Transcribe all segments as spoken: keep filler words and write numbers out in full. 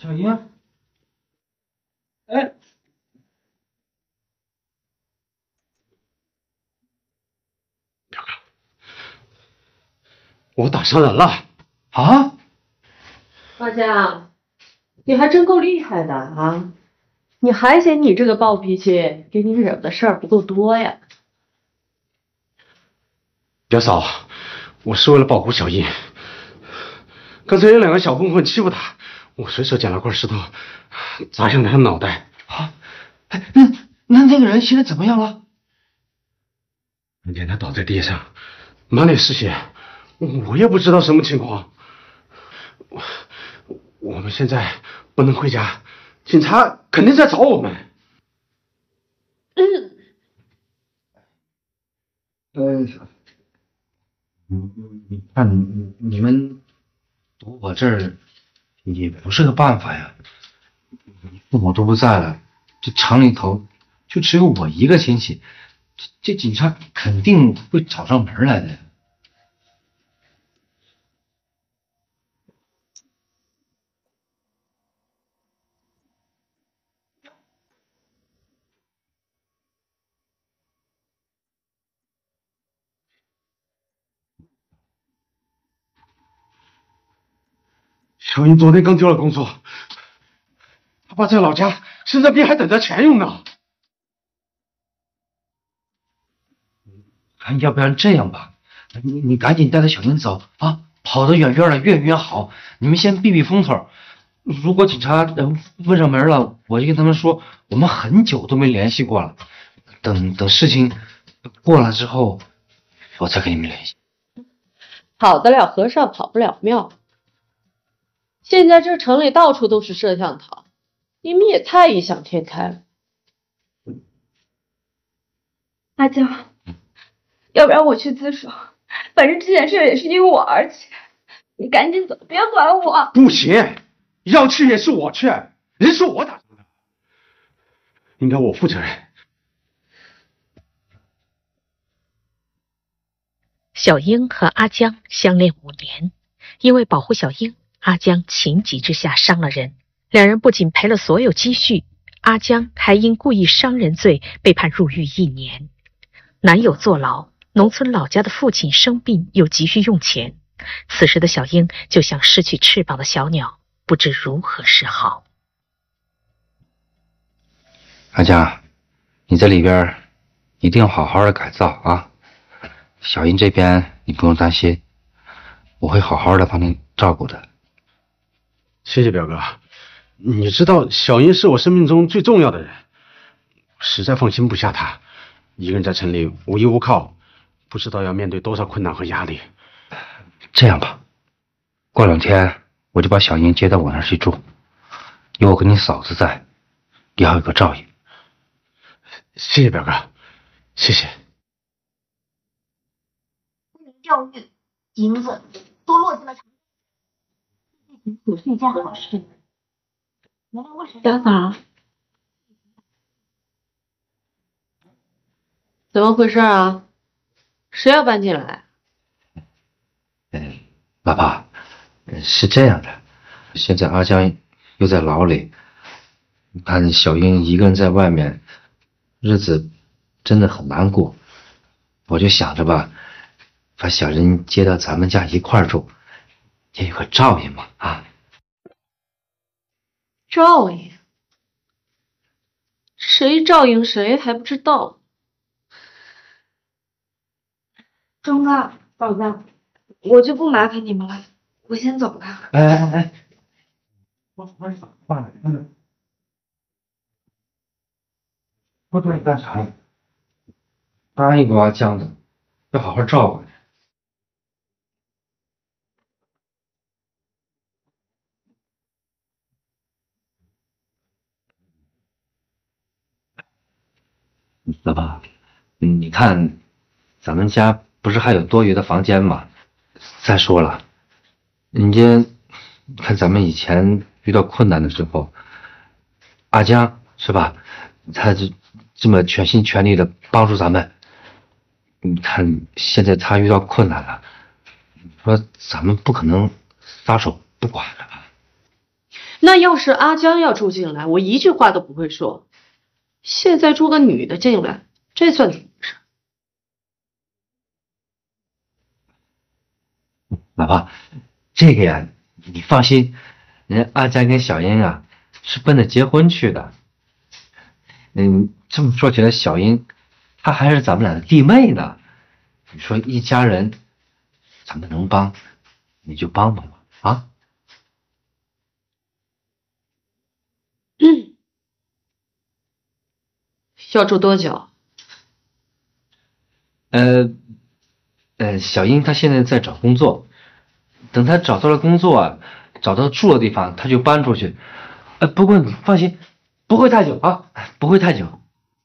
小英，哎， 表哥，我打伤人了啊！ 大江，你还真够厉害的啊！你还嫌你这个暴脾气给你惹的事儿不够多呀？ 表嫂，我是为了保护小英。刚才有两个小混混欺负她，我随手捡了块石头，砸向她的脑袋。 啊！哎，那那那个人现在怎么样了？ 看见他倒在地上，满脸是血，我也不知道什么情况。我我们现在不能回家，警察肯定在找我们。 嗯。 呃，你你看你你们躲我这儿也不是个办法呀。你父母都不在了，这厂里头就只有我一个亲戚，这这警察肯定会找上门来的。 小英昨天刚丢了工作，他爸在老家生着病还等着钱用呢。 哎，要不然这样吧，你你赶紧带着小英走啊，跑得远远的越远越好。你们先避避风头。如果警察问上门了，我就跟他们说我们很久都没联系过了。等等事情过了之后，我再跟你们联系。 跑得了和尚跑不了庙。现在这城里到处都是摄像头，你们也太异想天开了。 阿娇，要不然我去自首，反正这件事也是因我而起，你赶紧走，别管我。 不行，要去也是我去，人是我打伤的，应该我负责任。 小英和阿江相恋五年，因为保护小英，阿江情急之下伤了人，两人不仅赔了所有积蓄，阿江还因故意伤人罪被判入狱一年。男友坐牢，农村老家的父亲生病又急需用钱，此时的小英就像失去翅膀的小鸟，不知如何是好。 阿江，你在里边一定要好好的改造啊！小英这边你不用担心，我会好好的帮你照顾的。 谢谢表哥，你知道小英是我生命中最重要的人，实在放心不下她，一个人在城里无依无靠，不知道要面对多少困难和压力。 这样吧，过两天我就把小英接到我那儿去住，有我跟你嫂子在，也好有个照应。 谢谢表哥，谢谢。 沽名钓誉，银子都落进了城。也是一件好事。原来我是小嫂，怎么回事啊？谁要搬进来？ 嗯，爸爸，是这样的，现在阿江又在牢里，你看小英一个人在外面，日子真的很难过。我就想着吧，把小英接到咱们家一块儿住，也有个照应嘛啊。 照应？谁照应谁还不知道？ 钟哥，宝子，我就不麻烦你们了，我先走了。 哎哎哎，我我爸，嗯，我找你干啥呀？答应过阿江的，要好好照顾你。老爸，你看，咱们家不是还有多余的房间吗？再说了，人家看咱们以前遇到困难的时候，阿江是吧？他这这么全心全力的帮助咱们。你看现在他遇到困难了，说咱们不可能撒手不管了吧？ 那要是阿江要住进来，我一句话都不会说。现在住个女的进来，这算怎么回事？ 老婆，这个呀，你放心，人家阿江跟小英啊是奔着结婚去的。嗯，这么说起来，小英她还是咱们俩的弟妹呢。你说一家人，咱们能帮，你就帮帮吧，啊？ 嗯。要住多久？ 呃，呃，小英她现在在找工作，等她找到了工作啊，找到住的地方，她就搬出去。呃，不过你放心，不会太久啊，不会太久。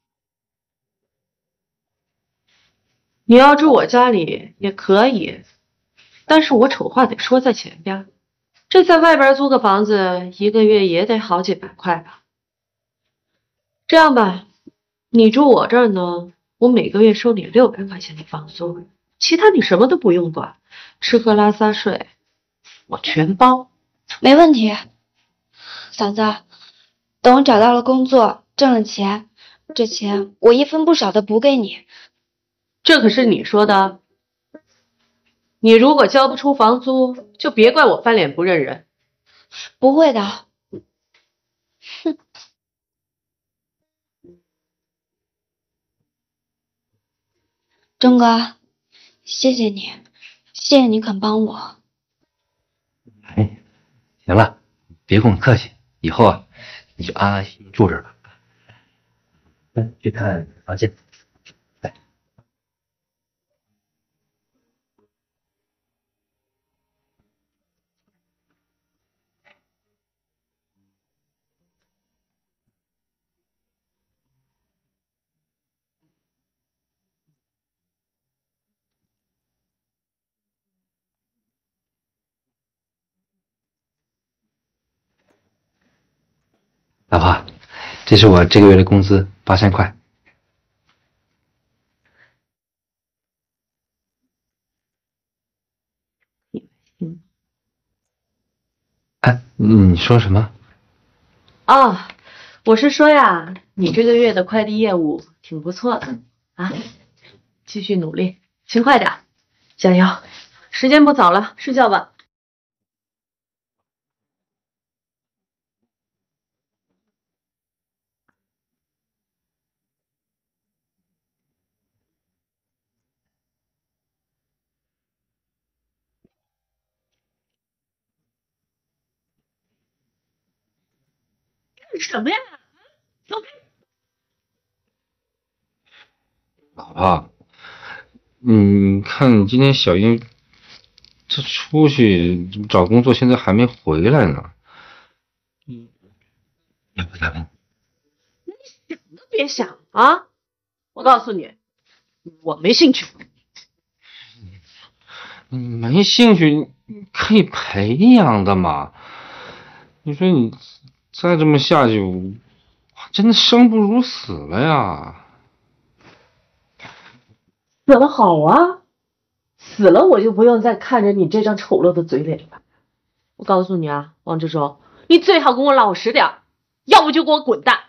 你要住我家里也可以，但是我丑话得说在前边，这在外边租个房子，一个月也得好几百块吧。这样吧，你住我这儿呢，我每个月收你六百块钱的房租，其他你什么都不用管，吃喝拉撒睡我全包。 没问题。嫂子，等我找到了工作，挣了钱，这钱我一分不少的补给你。 这可是你说的，你如果交不出房租，就别怪我翻脸不认人。 不会的。哼。钟哥，谢谢你，谢谢你肯帮我。 哎，行了，别跟我客气，以后啊，你就安安心心住这儿吧。来，去看房间。来，老婆，这是我这个月的工资，八千块。 嗯。 哎，你说什么？ 啊，我是说呀，你这个月的快递业务挺不错的啊，继续努力，勤快点，加油！时间不早了，睡觉吧。干什么呀？走开！ 老婆，你看你今天小英她出去找工作，现在还没回来呢。嗯，要不咱们？ 你想都别想啊！我告诉你，我没兴趣。 你没兴趣可以培养的嘛。你说你再这么下去，我真的生不如死了呀！ 死了好啊，死了我就不用再看着你这张丑陋的嘴脸了。我告诉你啊，王志忠，你最好跟我老实点，要不就给我滚蛋。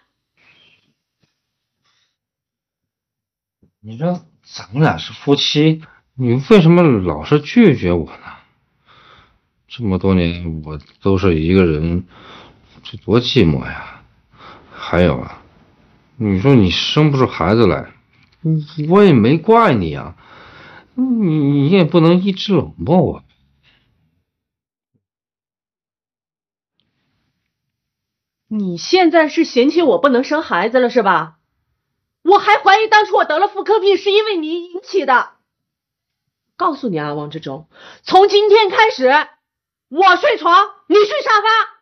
你说咱们俩是夫妻，你为什么老是拒绝我呢？这么多年我都是一个人，这多寂寞呀！还有啊，你说你生不出孩子来，我也没怪你啊，你你也不能一直冷漠我。 你现在是嫌弃我不能生孩子了是吧？我还怀疑当初我得了妇科病是因为你引起的。告诉你啊，王志忠，从今天开始，我睡床，你睡沙发。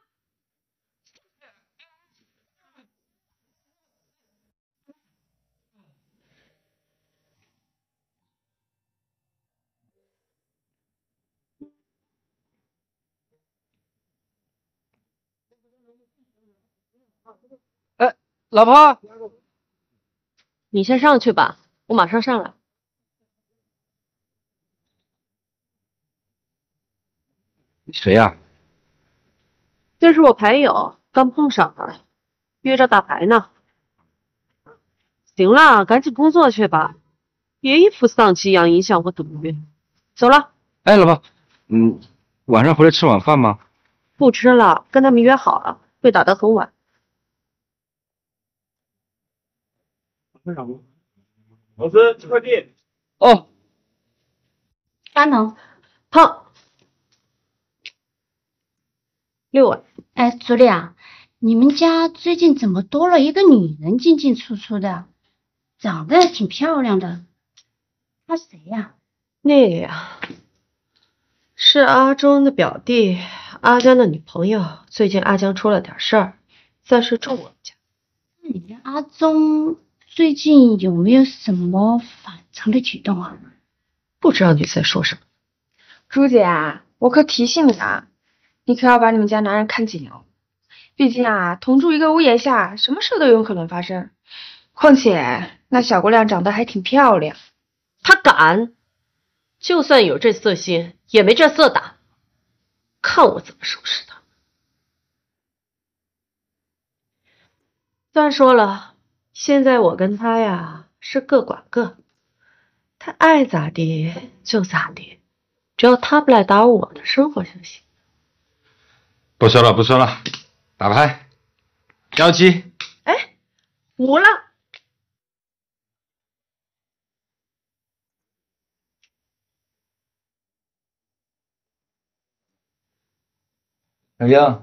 哎，老婆， 你先上去吧，我马上上来。 谁呀？ 这是我牌友，刚碰上了，约着打牌呢。行了，赶紧工作去吧，别一副丧气样影响我赌约。走了。 哎，老婆，嗯，晚上回来吃晚饭吗？ 不吃了，跟他们约好了，会打得很晚。 老师，这块地。 哦， 大能， 胖。六碗。 哎，祖莉啊，你们家最近怎么多了一个女人进进出出的？长得还挺漂亮的。她谁呀？ 那个呀，是阿忠的表弟，阿江的女朋友。最近阿江出了点事儿，暂时住我们家。 那你跟阿忠最近有没有什么反常的举动啊？ 不知道你在说什么。 朱姐啊，我可提醒你啊，你可要把你们家男人看紧哦。毕竟啊，同住一个屋檐下，什么事都有可能发生。况且那小姑娘长得还挺漂亮。 他敢，就算有这色心，也没这色胆。看我怎么收拾他。再说了，现在我跟他呀是各管各，他爱咋地就咋地，只要他不来打我的生活就行。 不说了，不说了，打牌，幺七。 哎，无了。 小英，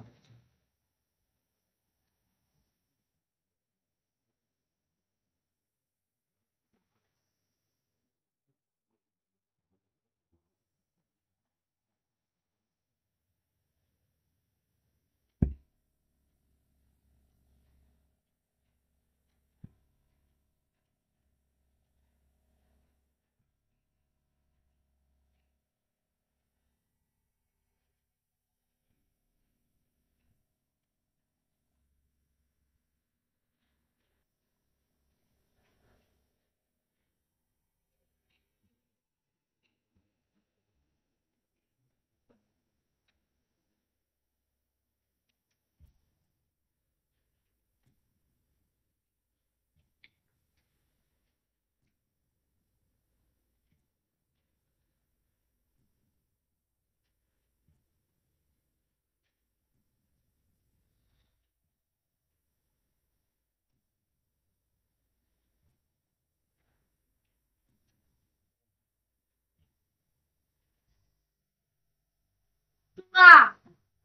爸，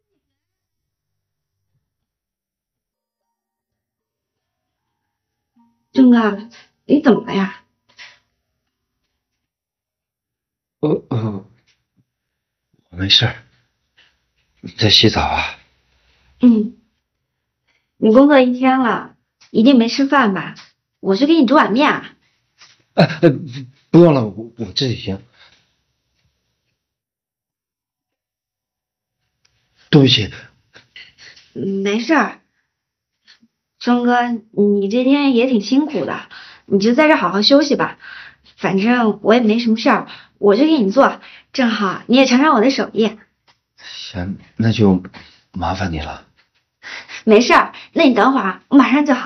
钟哥，你怎么了呀？ 哦哦，我没事儿。你在洗澡啊？ 嗯，你工作一天了，一定没吃饭吧？我去给你煮碗面啊。 哎哎，不用了，我我自己行。对不起。 嗯，没事儿。钟哥，你这天也挺辛苦的，你就在这好好休息吧。反正我也没什么事儿，我就给你做，正好你也尝尝我的手艺。 行，那就麻烦你了。 没事儿，那你等会儿，我马上就好。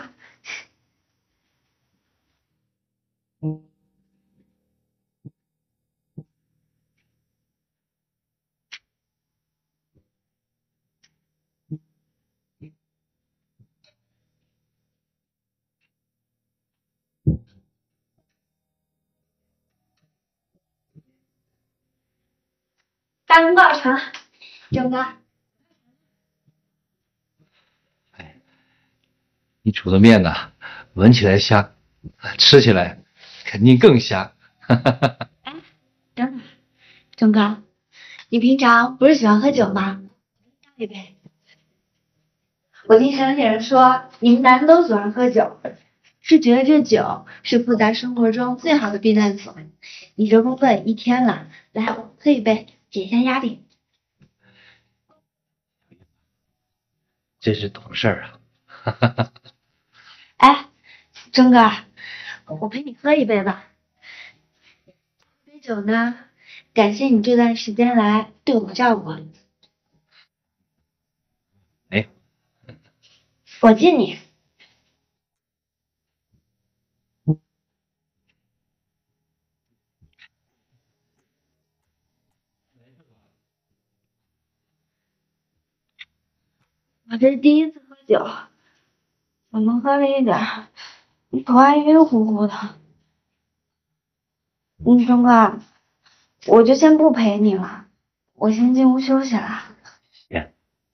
大功告成，钟哥。 哎，你煮的面呢，闻起来香，吃起来肯定更香。 哎，等等，钟哥，你平常不是喜欢喝酒吗？倒一杯。我听城里人说，你们男人都喜欢喝酒，是觉得这酒是复杂生活中最好的避难所。你这工作也一天了，来，我们喝一杯，解一下压力。 真是懂事儿啊！ 哎，钟哥，我陪你喝一杯吧。这杯酒呢，感谢你这段时间来对我的照顾。 哎， 我敬你。我这是第一次喝酒，怎么喝了一点，头还晕乎乎的。嗯，钟哥，我就先不陪你了，我先进屋休息了。 行。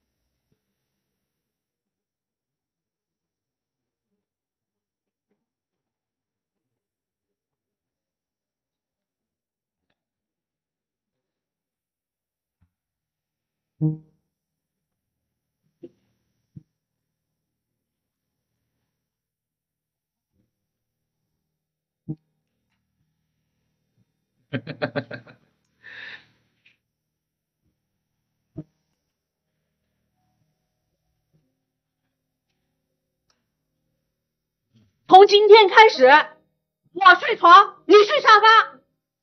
嗯。 从今天开始，我睡床，你睡沙发。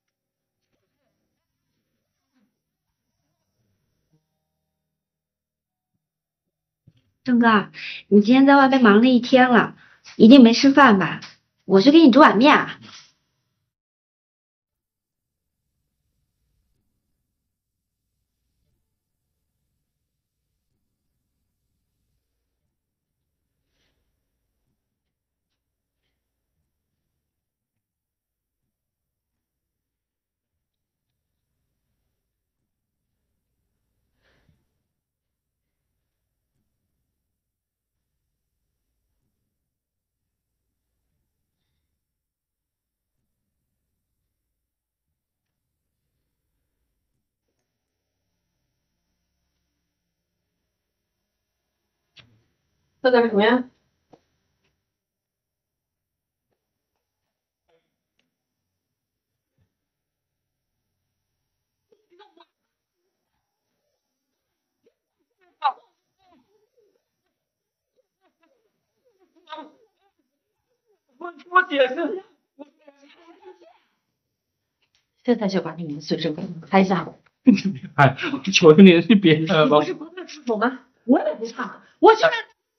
钟哥，你今天在外面忙了一天了，一定没吃饭吧？我去给你煮碗面啊。 喝点什么呀？我我解释。现在就把你们的随身听开下。 哎，我求求你，你别这样吧。 不是不怕出手吗？我也不怕，我就是。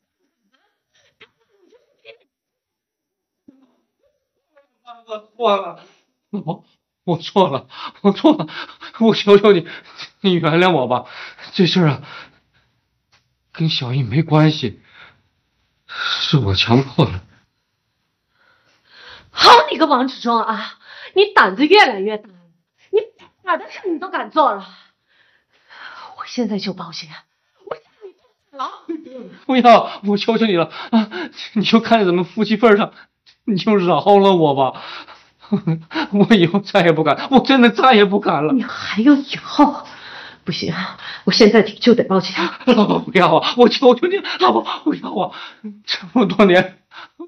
我错了，我我错了，我错了，我求求你，你原谅我吧。这事儿啊，跟小易没关系，是我强迫的。 好你个王志忠啊！你胆子越来越大了，你哪的事你都敢做了。我现在就报警，我让你坐牢。 不要，我求求你了啊！你就看在咱们夫妻份上，你就饶了我吧。我以后再也不敢，我真的再也不敢了。 你还有以后？不行，我现在就得报警。 老婆不要啊！我求求你，老婆不要啊！这么多年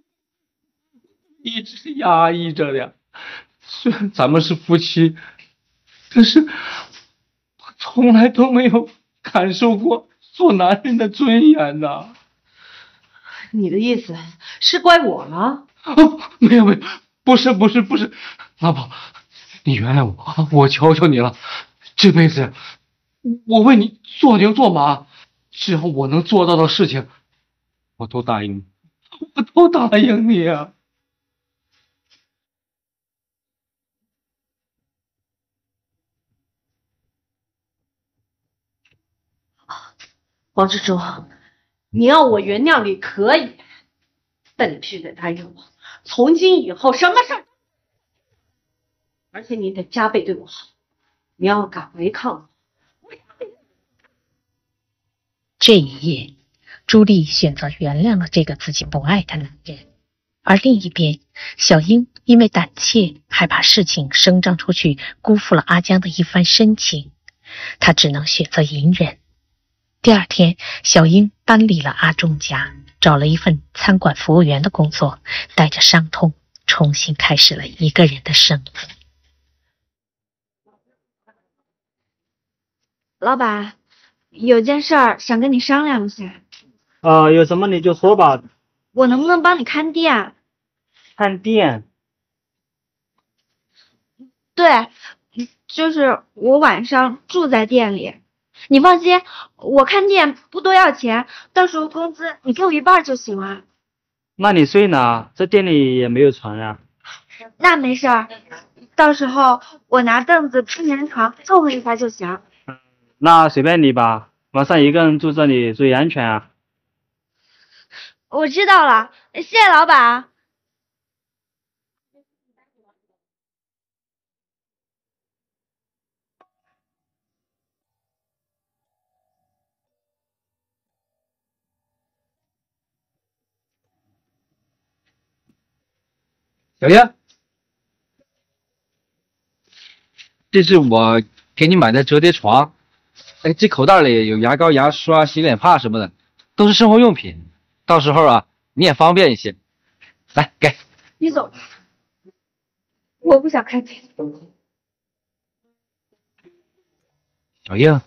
一直是压抑着的，虽然咱们是夫妻，可是我从来都没有感受过做男人的尊严呐。 你的意思是怪我了？ 哦，没有没有，不是不是不是，老婆，你原谅我，我求求你了，这辈子我为你做牛做马，只要我能做到的事情，我都答应你，我都答应你啊！ 王志忠，你要我原谅你可以，但你必须得答应我，从今以后什么事儿，而且你得加倍对我好。你要敢违抗我， 这一夜，朱莉选择原谅了这个自己不爱的男人，而另一边，小英因为胆怯，害怕事情声张出去，辜负了阿江的一番深情，她只能选择隐忍。第二天，小英搬离了阿忠家，找了一份餐馆服务员的工作，带着伤痛，重新开始了一个人的生活。 老板，有件事儿想跟你商量一下。 啊、呃，有什么你就说吧。 我能不能帮你看店？ 看店？ 对，就是我晚上住在店里。 你放心，我看店不多要钱，到时候工资你给我一半就行了。 那你睡哪？这店里也没有床呀。 那没事儿，到时候我拿凳子铺棉床凑合一下就行。 那随便你吧，晚上一个人住这里注意安全啊。 我知道了，谢谢老板。 小英，这是我给你买的折叠床，哎，这口袋里有牙膏、牙刷、洗脸帕什么的，都是生活用品。到时候啊，你也方便一些。来，给你走吧，我不想看见。 小英，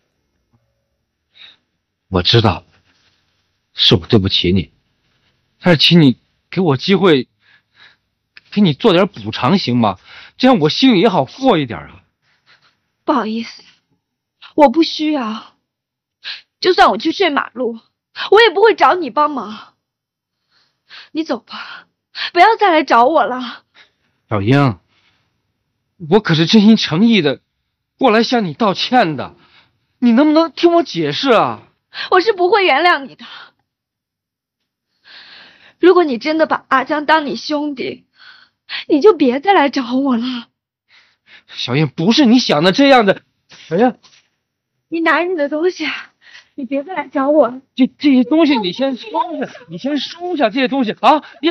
我知道是我对不起你，但是请你给我机会，给你做点补偿行吗？这样我心里也好过一点啊。 不好意思，我不需要。就算我去睡马路，我也不会找你帮忙。你走吧，不要再来找我了。 小英，我可是真心诚意的过来向你道歉的，你能不能听我解释啊？ 我是不会原谅你的。如果你真的把阿江当你兄弟，你就别再来找我了。 小英，不是你想的这样的。小英， 你拿你的东西，你别再来找我了。 这这些东西你先收下，你先收下这些东西啊！你。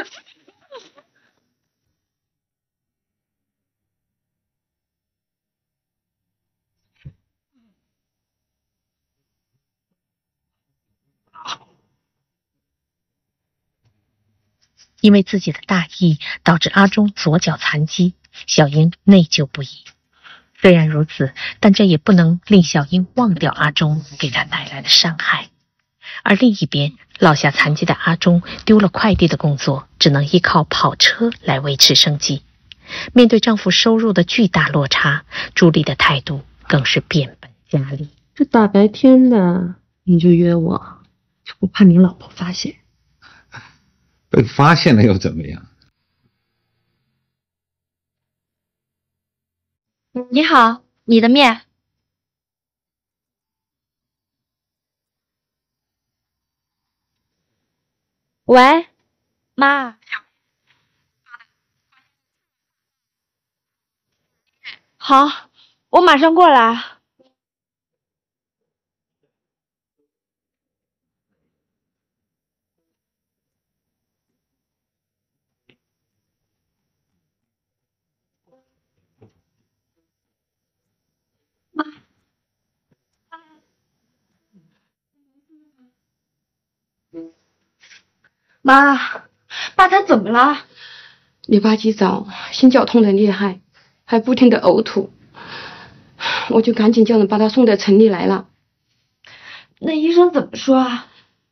因为自己的大意导致阿忠左脚残疾，小英内疚不已。虽然如此，但这也不能令小英忘掉阿忠给她带来的伤害。而另一边，落下残疾的阿忠丢了快递的工作，只能依靠跑车来维持生计。面对丈夫收入的巨大落差，朱莉的态度更是变本加厉。 这大白天的你就约我，就不怕你老婆发现？ 被发现了又怎么样？ 你好，你的面。喂，妈。好，我马上过来。 妈，爸他怎么了？ 你爸今早心绞痛得厉害，还不停的呕吐，我就赶紧叫人把他送到城里来了。 那医生怎么说啊？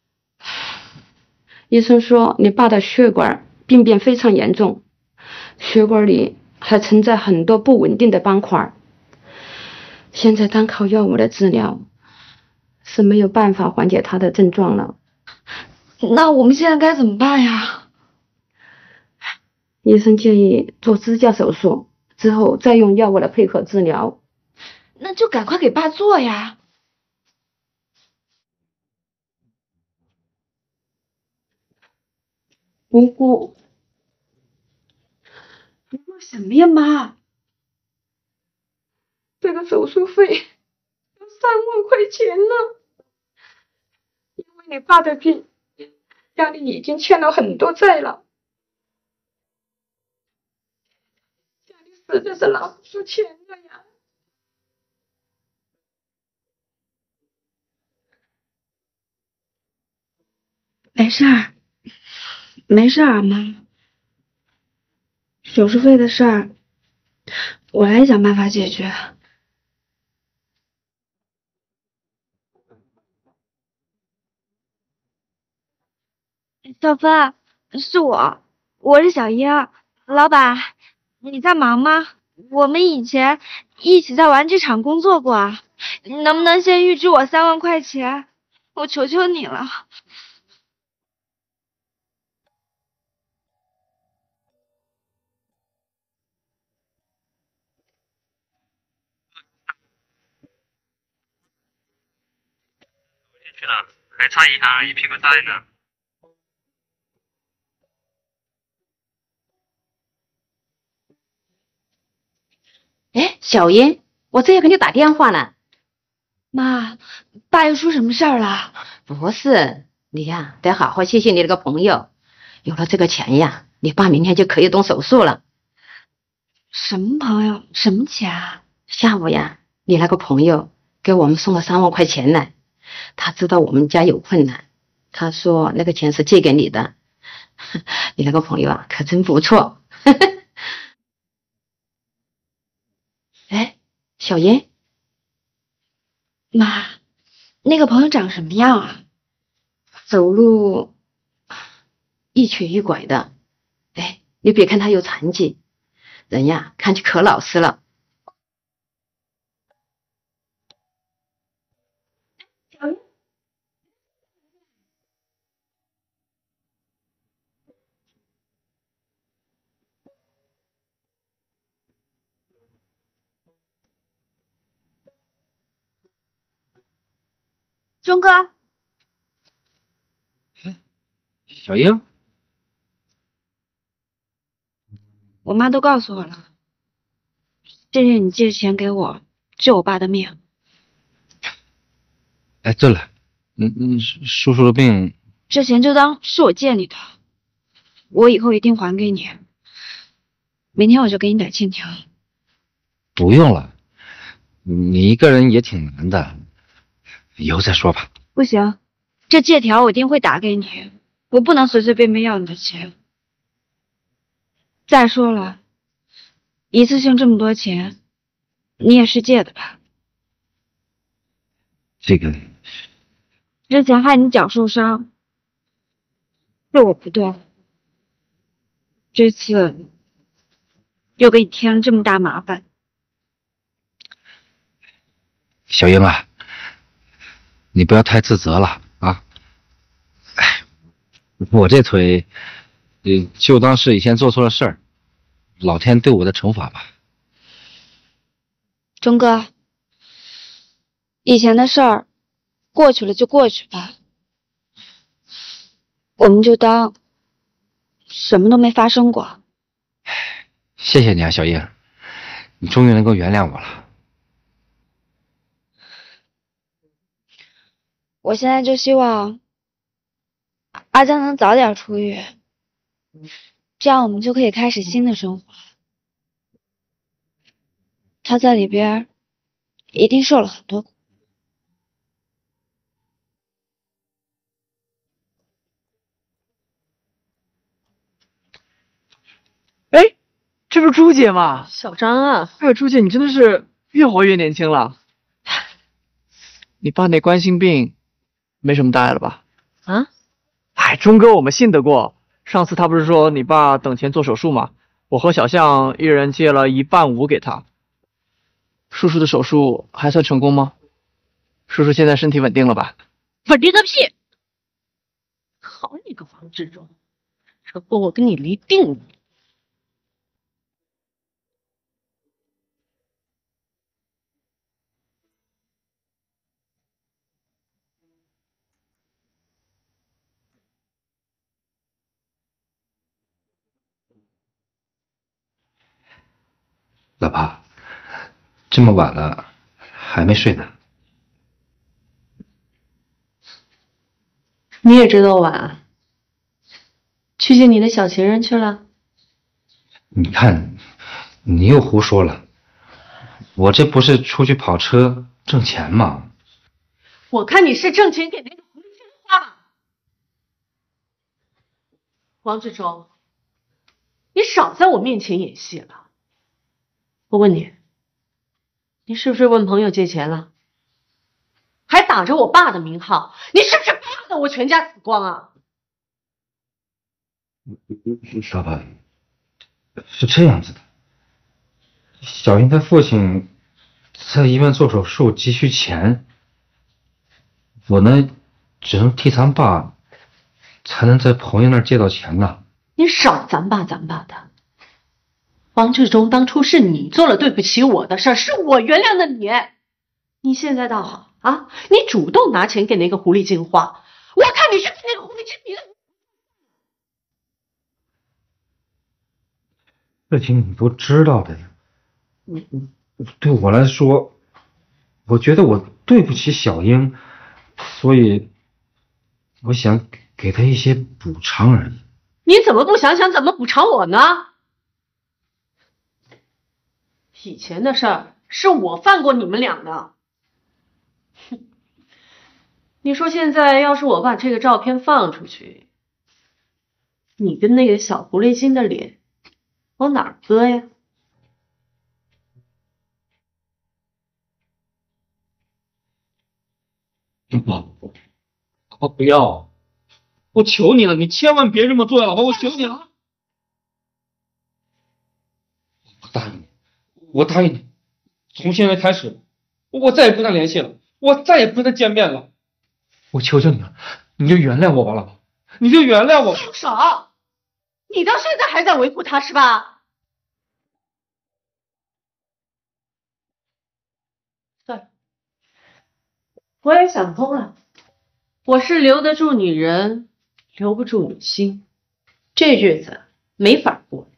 医生说你爸的血管病变非常严重，血管里还存在很多不稳定的斑块，现在单靠药物的治疗是没有办法缓解他的症状了。 那我们现在该怎么办呀？ 医生建议做支架手术，之后再用药物的配合治疗。 那就赶快给爸做呀。 不过， 不过什么呀，妈？ 这个手术费要三万块钱呢，因为你爸的病，家里已经欠了很多债了，家里实在是拿不出钱了呀。 没事儿，没事儿，妈。手术费的事儿，我来想办法解决。小芬，是我，我是小英。老板，你在忙吗？ 我们以前一起在玩具厂工作过啊，你能不能先预支我三万块钱？我求求你了。 去了，还差银行一屁股债呢。 哎，小英，我这要给你打电话呢。 妈，爸又出什么事儿了？ 不是，你呀，得好好谢谢你那个朋友，有了这个钱呀，你爸明天就可以动手术了。 什么朋友？什么钱啊？ 下午呀，你那个朋友给我们送了三万块钱来，他知道我们家有困难，他说那个钱是借给你的。你那个朋友啊，可真不错。哎，小英， 妈，那个朋友长什么样啊？ 走路一瘸一拐的，哎，你别看他有残疾，人呀看起可老实了。 钟哥， 小英， 我妈都告诉我了，谢谢你借钱给我救我爸的命。 哎，对了，嗯嗯，叔叔的病， 这钱就当是我借你的，我以后一定还给你。明天我就给你打欠条。 不用了，你一个人也挺难的，以后再说吧。 不行，这借条我一定会打给你，我不能随随便便要你的钱。再说了，一次性这么多钱，你也是借的吧？ 这个之前害你脚受伤，是我不对，这次又给你添了这么大麻烦。 小英啊，你不要太自责了啊！哎，我这腿，呃，就当是以前做错了事儿，老天对我的惩罚吧。 钟哥，以前的事儿过去了就过去吧，我们就当什么都没发生过。 谢谢你啊，小英，你终于能够原谅我了。 我现在就希望阿江能早点出狱，这样我们就可以开始新的生活。他在里边一定受了很多苦。 哎，这不是朱姐吗？ 小张啊， 哎呦，朱姐，你真的是越活越年轻了。你爸那冠心病没什么大碍了吧？ 啊？ 哎，钟哥，我们信得过。上次他不是说你爸等钱做手术吗？我和小象一人借了一半五给他。叔叔的手术还算成功吗？叔叔现在身体稳定了吧？ 稳定个屁！好你个王志忠，这婚我跟你离定了。 老爸，这么晚了还没睡呢？ 你也知道晚，去见你的小情人去了？ 你看，你又胡说了。我这不是出去跑车挣钱吗？ 我看你是挣钱给那个狐狸精花吧。王志忠，你少在我面前演戏了。我问你，你是不是问朋友借钱了？还打着我爸的名号，你是不是怕的我全家死光啊？ 老爸，是这样子的， 小英她父亲在医院做手术急需钱，我呢只能替咱爸，才能在朋友那儿借到钱呢。 你少咱爸咱爸的。王志忠当初是你做了对不起我的事儿，是我原谅的你。你现在倒好啊，你主动拿钱给那个狐狸精花，我看你是跟那个狐狸精比的。 事情你都知道的呀。嗯，对我来说，我觉得我对不起小英，所以我想给她一些补偿而已。 你怎么不想想怎么补偿我呢？以前的事儿是我放过你们俩的。哼，你说现在要是我把这个照片放出去，你跟那个小狐狸精的脸往哪儿搁呀？ 爸爸，不要！我求你了，你千万别这么做呀，老婆，我求你了。我答应你，我答应你，从现在开始，我再也不跟他联系了，我再也不跟他见面了。我求求你了，你就原谅我吧，老婆，你就原谅我。 住手！你到现在还在维护他是吧？算了，我也想通了，我是留得住女人，留不住女心，这日子没法过。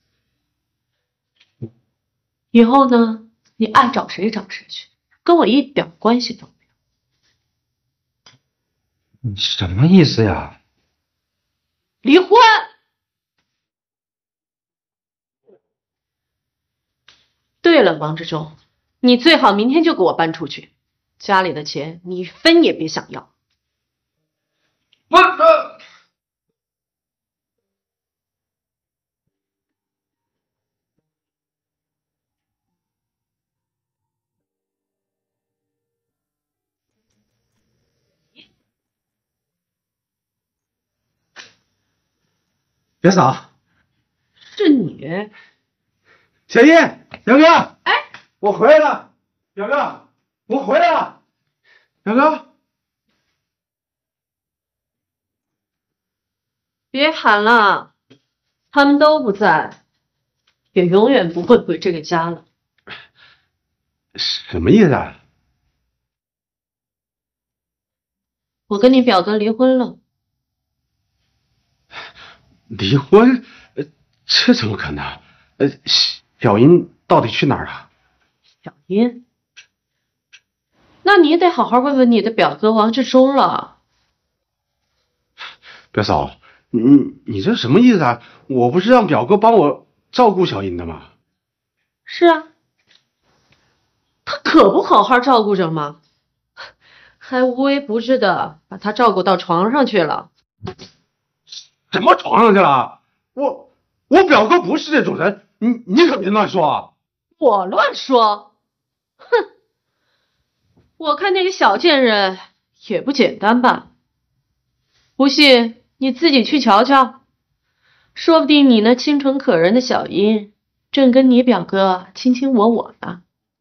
以后呢，你爱找谁找谁去，跟我一点关系都没有。 你什么意思呀？ 离婚！对了，王志忠，你最好明天就给我搬出去，家里的钱你一分也别想要。 不是。 别嫂， 是你， 小叶，表哥，哎，我回来了，表哥，我回来了，表哥， 别喊了，他们都不在，也永远不会回这个家了。 什么意思啊？ 我跟你表哥离婚了。 离婚？呃，这怎么可能？呃，小英到底去哪儿了？ 小英？那你得好好问问你的表哥王志忠了。 表嫂，你你这什么意思啊？我不是让表哥帮我照顾小英的吗？ 是啊，他可不好好照顾着吗？还无微不至的把他照顾到床上去了。 什么床上去了？我我表哥不是这种人，你你可别乱说啊！ 我乱说？哼！我看那个小贱人也不简单吧？不信你自己去瞧瞧，说不定你那清纯可人的小英正跟你表哥卿卿我我呢。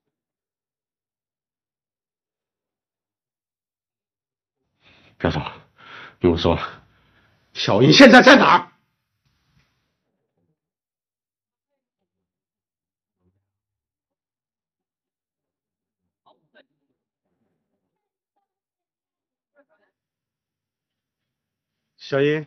表嫂，跟我说，小英现在在哪儿？小英，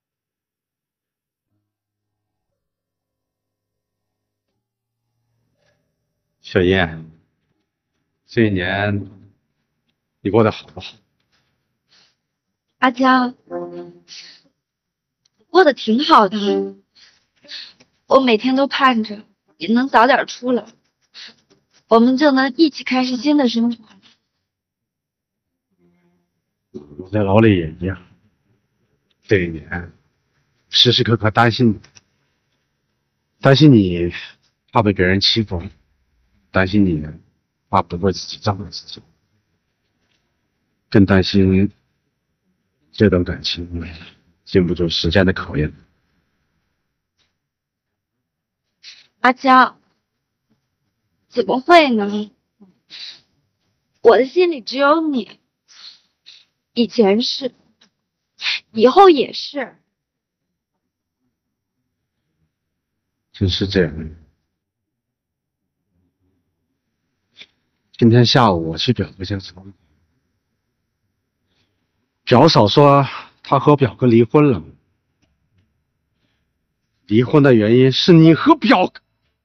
小英，这一年你过得好不好？ 阿江，过得挺好的，我每天都盼着你能早点出来，我们就能一起开始新的生活。 我在牢里也一样，这一年时时刻刻担心你，担心你怕被别人欺负，担心你怕不会自己照顾自己，更担心这段感情经不住时间的考验。 阿江， 怎么会呢？我的心里只有你，以前是，以后也是。 真是这样。今天下午我去表哥家吃饭，表嫂说她和表哥离婚了，离婚的原因是你和表哥。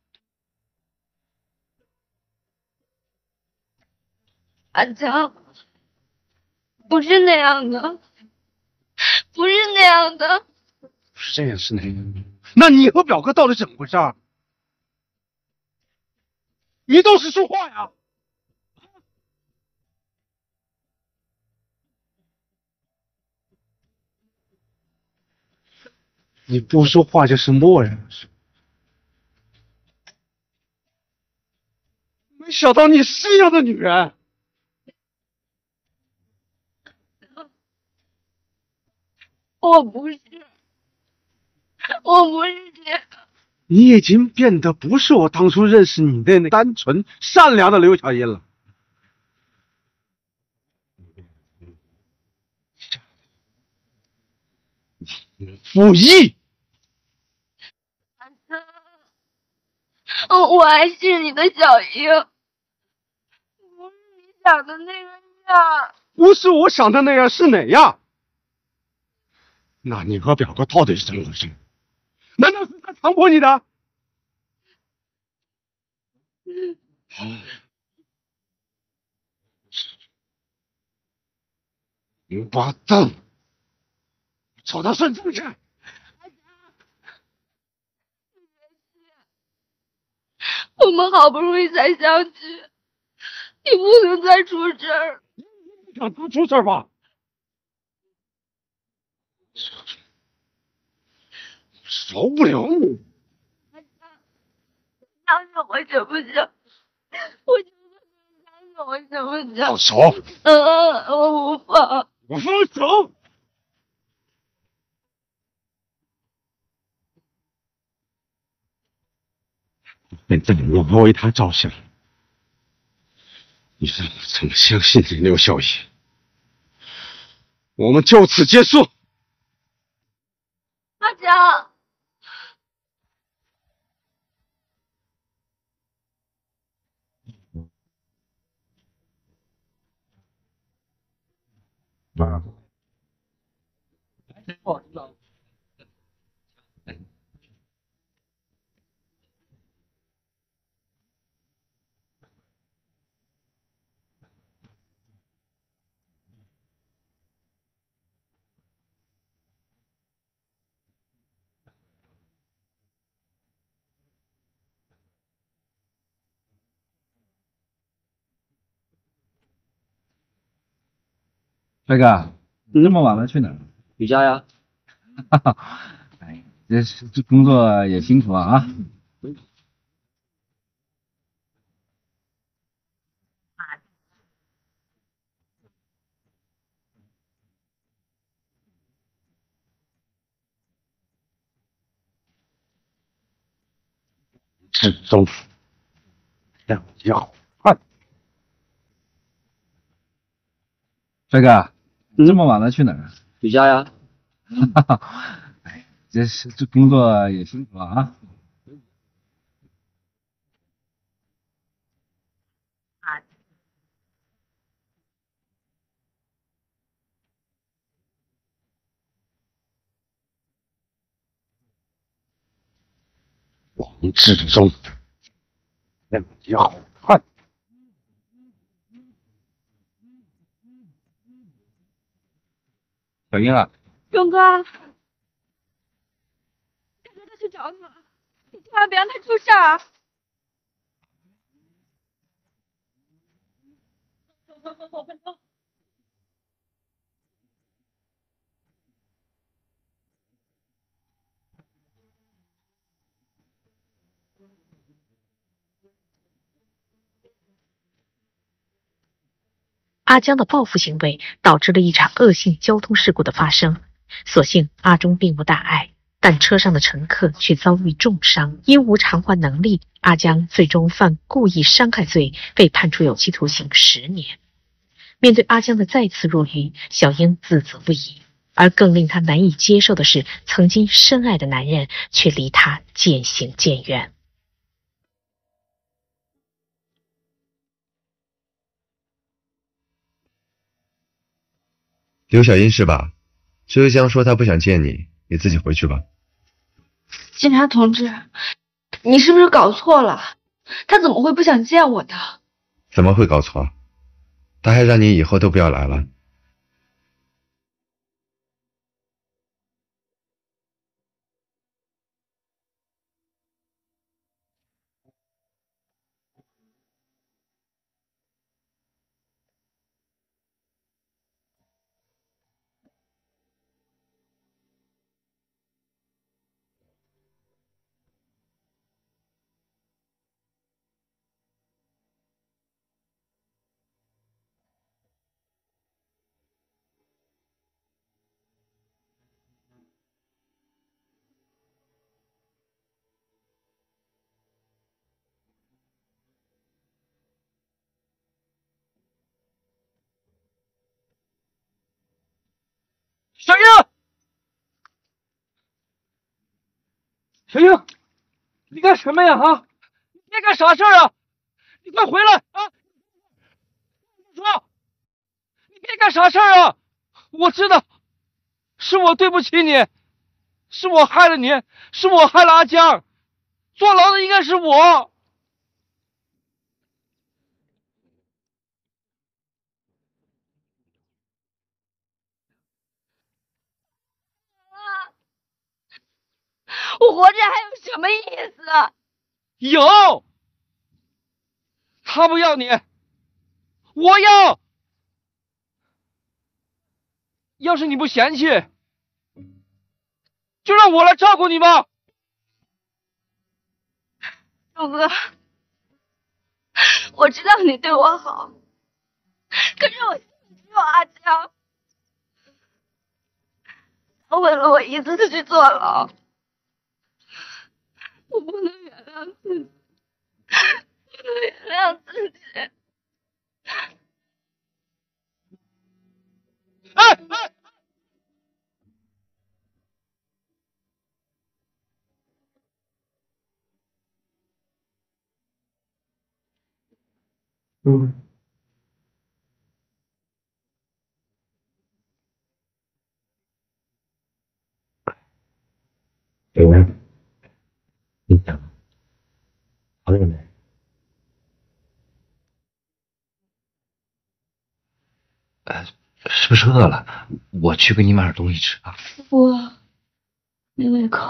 阿强，不是那样的，不是那样的， 不是这样，是那样。那你和表哥到底怎么回事？你倒是说话呀！你不说话就是默认了，是吧？没想到你是这样的女人。 我不是，我不是这样。 你已经变得不是我当初认识你的那单纯善良的刘小英了。负义。 我我还是你的小英，不是你想的那个样。 不是我想的那样，是哪样？那你和表哥到底是怎么回事？难道是他强迫你的？王八蛋！找他算账去！ 我们好不容易才相聚，你不能再出事儿。 让他出事儿吧。饶不了你！ 相信我行不行？我求求你相信我行不行？ 放手！ 嗯，我不放。 我放手！现在我们为他着想，你让我怎么相信你，刘小野？我们就此结束。 阿强。 妈。 飞哥，这么晚了去哪儿？ 瑜伽呀。 哈哈，哎，这是这工作也辛苦啊啊！ 至中两要饭。 飞哥，这么晚了去哪儿？ 瑜伽呀。 哈哈，哎，这是这工作也辛苦啊。 王志忠，两要饭。 小英啊。 勇哥，大哥他去找你了，你千万别让他出事儿。走走走走，快走！ 阿江的报复行为导致了一场恶性交通事故的发生，所幸阿忠并无大碍， 但车上的乘客却遭遇重伤，因无偿还能力，阿江最终犯故意伤害罪，被判处有期徒刑十年。面对阿江的再次入狱，小英自责不已。而更令她难以接受的是，曾经深爱的男人却离她渐行渐远。 刘小英是吧？周江说他不想见你，你自己回去吧。 警察同志，你是不是搞错了？他怎么会不想见我的？ 怎么会搞错？他还让你以后都不要来了。 小英，小英，你干什么呀？啊，你别干傻事啊！你快回来啊！说，你别干傻事啊！我知道，是我对不起你，是我害了你，是我害了阿江，坐牢的应该是我。 我活着还有什么意思？ 有，他不要你，我要。要是你不嫌弃，就让我来照顾你吧。 钟哥，我知道你对我好，可是我心里只有阿江，他为了我一次次去坐牢。我不能原谅自己，不能原谅自己。 哎哎！嗯。 有人。你想好了没？呃，是不是饿了？我去给你买点东西吃啊。 不，没胃口。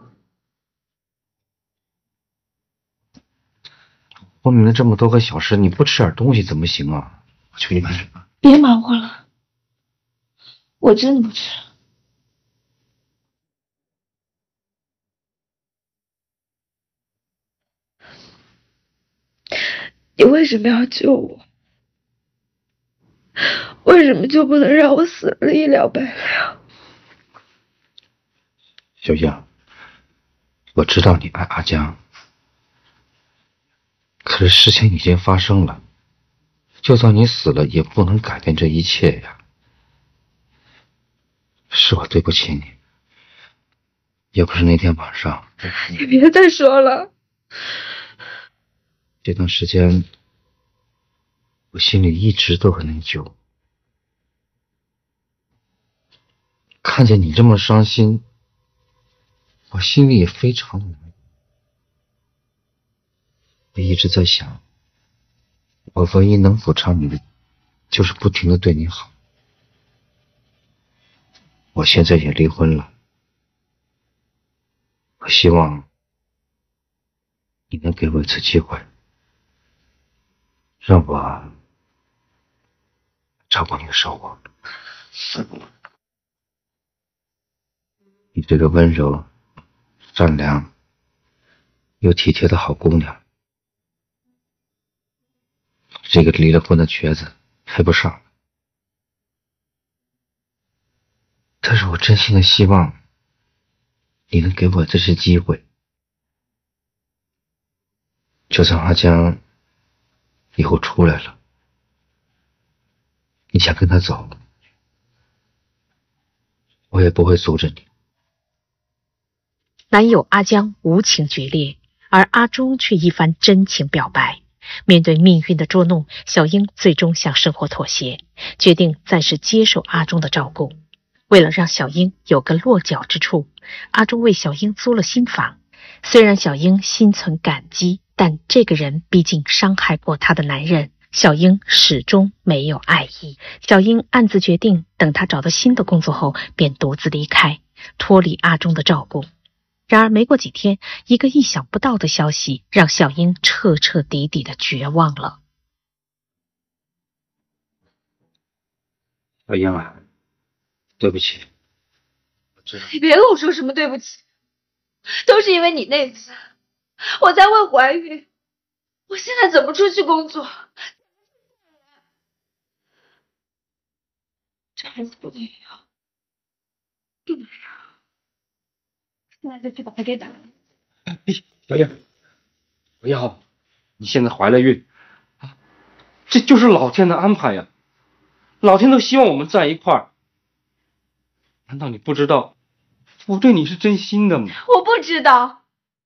说明了这么多个小时，你不吃点东西怎么行啊？我去给你买点。 别忙活了，我真的不吃。你为什么要救我？为什么就不能让我死了一了百了？ 小英，我知道你爱阿江，可是事情已经发生了，就算你死了，也不能改变这一切呀。是我对不起你，要不是那天晚上， 你别再说了。 这段时间，我心里一直都很内疚。看见你这么伤心，我心里也非常难。我一直在想，我唯一能补偿你的，就是不停的对你好。我现在也离婚了，我希望你能给我一次机会。让我照顾你的生活。你这个温柔、善良又体贴的好姑娘，这个离了婚的瘸子配不上。但是我真心的希望你能给我这次机会，就算阿江以后出来了，你想跟他走，我也不会阻止你。 男友阿江无情决裂，而阿忠却一番真情表白。面对命运的捉弄，小英最终向生活妥协，决定暂时接受阿忠的照顾。为了让小英有个落脚之处，阿忠为小英租了新房。虽然小英心存感激，但这个人毕竟伤害过她的男人，小英始终没有爱意。小英暗自决定，等她找到新的工作后，便独自离开，脱离阿忠的照顾。然而没过几天，一个意想不到的消息让小英彻彻底底的绝望了。 小英啊，对不起，我知道。 你别跟我说什么对不起，都是因为你那次，我才会怀孕。我现在怎么出去工作？这孩子不能要，不能要。现在就去把他给打了。 哎，小英，不要！你现在怀了孕，啊，这就是老天的安排呀！老天都希望我们在一块儿。难道你不知道，我对你是真心的吗？ 我不知道，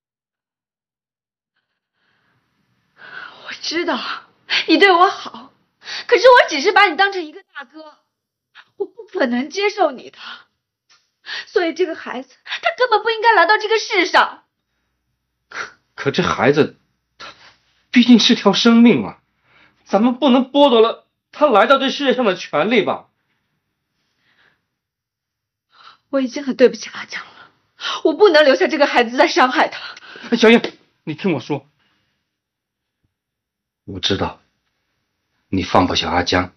我知道你对我好，可是我只是把你当成一个大哥，我不可能接受你的。所以这个孩子他根本不应该来到这个世上。 可可这孩子他毕竟是条生命啊，咱们不能剥夺了他来到这世界上的权利吧？ 我已经很对不起阿江了，我不能留下这个孩子再伤害他。 小英，你听我说， 我知道你放不下阿江，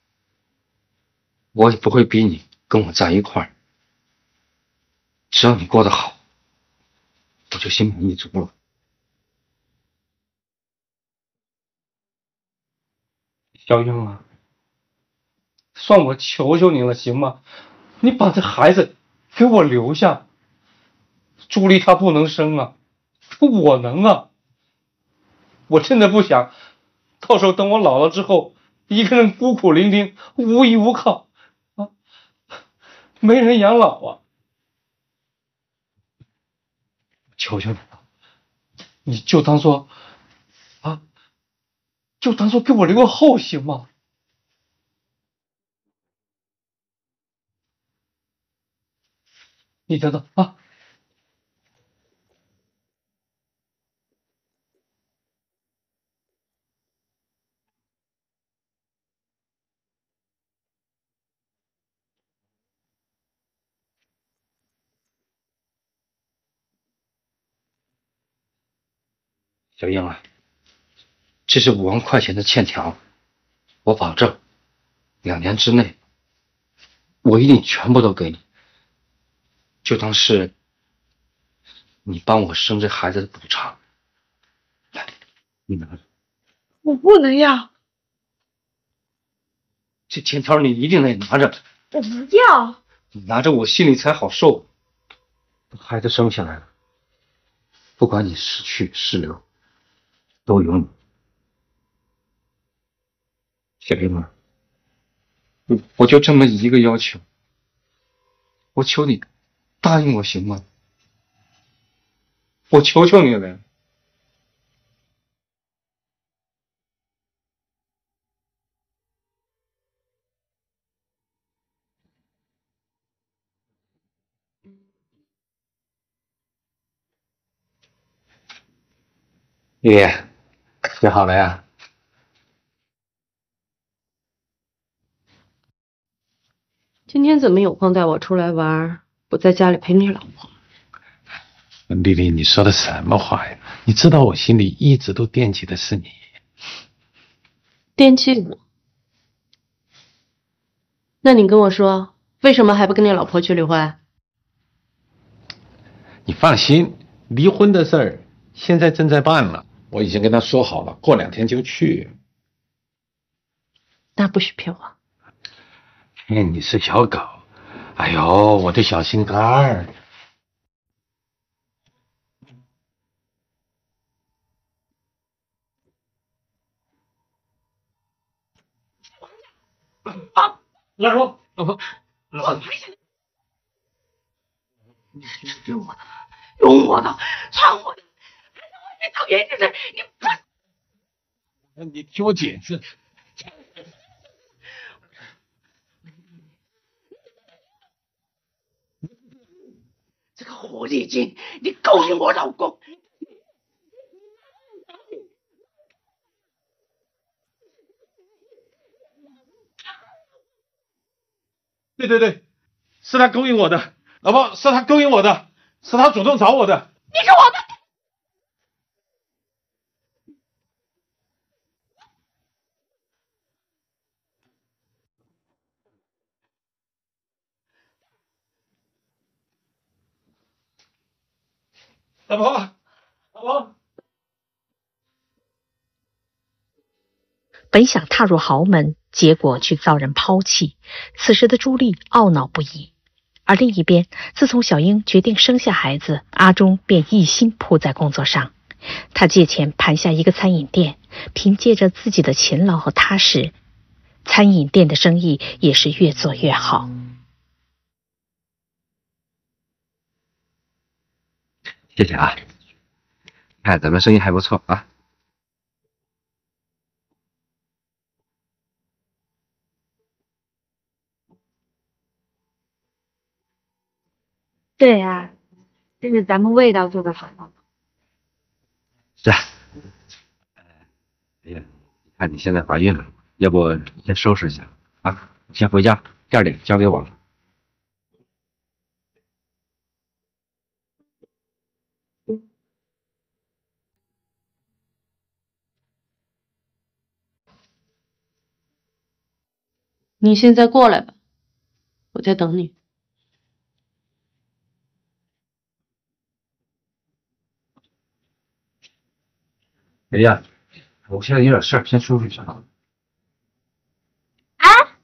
我也不会逼你跟我在一块儿。只要你过得好，我就心满意足了。 小英啊，算我求求你了，行吗？你把这孩子给我留下。朱莉她不能生啊，我能啊。我真的不想，到时候等我老了之后，一个人孤苦伶仃，无依无靠啊，没人养老啊。求求你了，你就当做啊，就当做给我留个后行吗？你等等啊！ 小英啊，这是五万块钱的欠条，我保证，两年之内，我一定全部都给你，就当是你帮我生这孩子的补偿。来，你拿着。 我不能要。 这欠条你一定得拿着。 我不要。 你拿着我心里才好受。孩子生下来了，不管你是去是留，都有你。小英啊，我就这么一个要求，我求你答应我行吗？我求求你了。爷爷，学好了呀？ 今天怎么有空带我出来玩，不在家里陪你老婆？ 丽丽，你说的什么话呀？你知道我心里一直都惦记的是你。 惦记我？那你跟我说，为什么还不跟你老婆去离婚？ 你放心，离婚的事儿现在正在办了，我已经跟他说好了，过两天就去。 那不许骗我。 骗你是小狗，哎呦，我的小心肝儿。 啊，老婆，老婆，老婆，用我的，用我的，穿我的，还在外面找颜值的，你不， 你听我解释。 这个狐狸精，你勾引我老公！ 对对对，是他勾引我的，老婆，是他勾引我的，是他主动找我的。 你是我的。 老婆，老婆。 本想踏入豪门，结果却遭人抛弃。此时的朱莉懊恼不已。而另一边，自从小英决定生下孩子，阿忠便一心扑在工作上。他借钱盘下一个餐饮店，凭借着自己的勤劳和踏实，餐饮店的生意也是越做越好。 谢谢啊，看咱们生意还不错啊。 对呀、啊，这是咱们味道做的好。 是啊。哎呀，你看你现在怀孕了，要不先收拾一下啊？先回家，店里交给我了。 你现在过来吧，我在等你。 哎呀，我现在有点事儿，先收拾一下啊。 啊！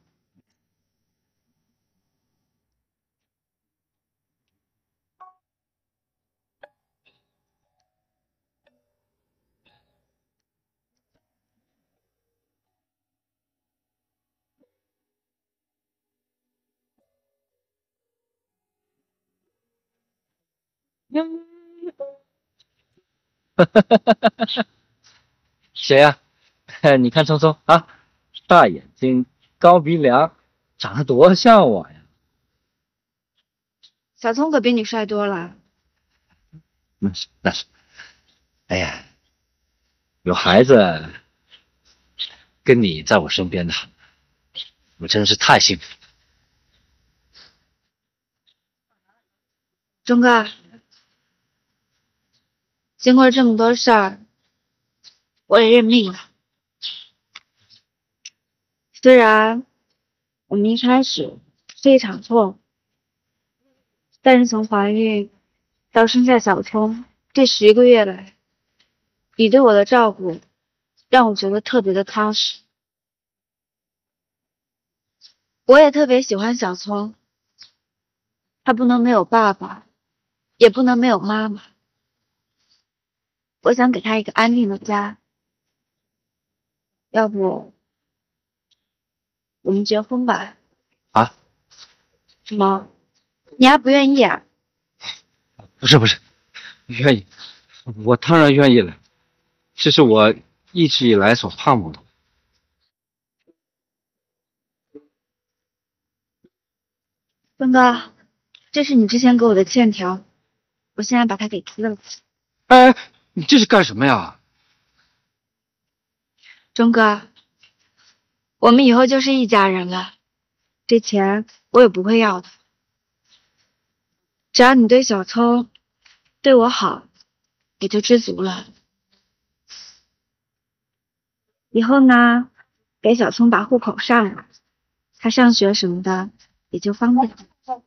谁呀、啊？你看聪聪啊，大眼睛，高鼻梁，长得多像我呀！ 小聪可比你帅多了。 那是那是。哎呀， 有孩子跟你在我身边的，我真是太幸福了。 钟哥，经过这么多事儿，我也认命了。虽然我们一开始是一场错误，但是从怀孕到生下小聪这十个月来，你对我的照顾让我觉得特别的踏实。我也特别喜欢小聪，他不能没有爸爸，也不能没有妈妈。我想给他一个安定的家，要不我们结婚吧？ 啊？ 什么？你还不愿意啊？ 不是不是，愿意，我当然愿意了，这是我一直以来所盼望的。 峰哥，这是你之前给我的欠条，我现在把它给踢了。 哎，你这是干什么呀？ 钟哥，我们以后就是一家人了，这钱我也不会要的。只要你对小聪对我好，也就知足了。以后呢，给小聪把户口上了，他上学什么的也就方便了。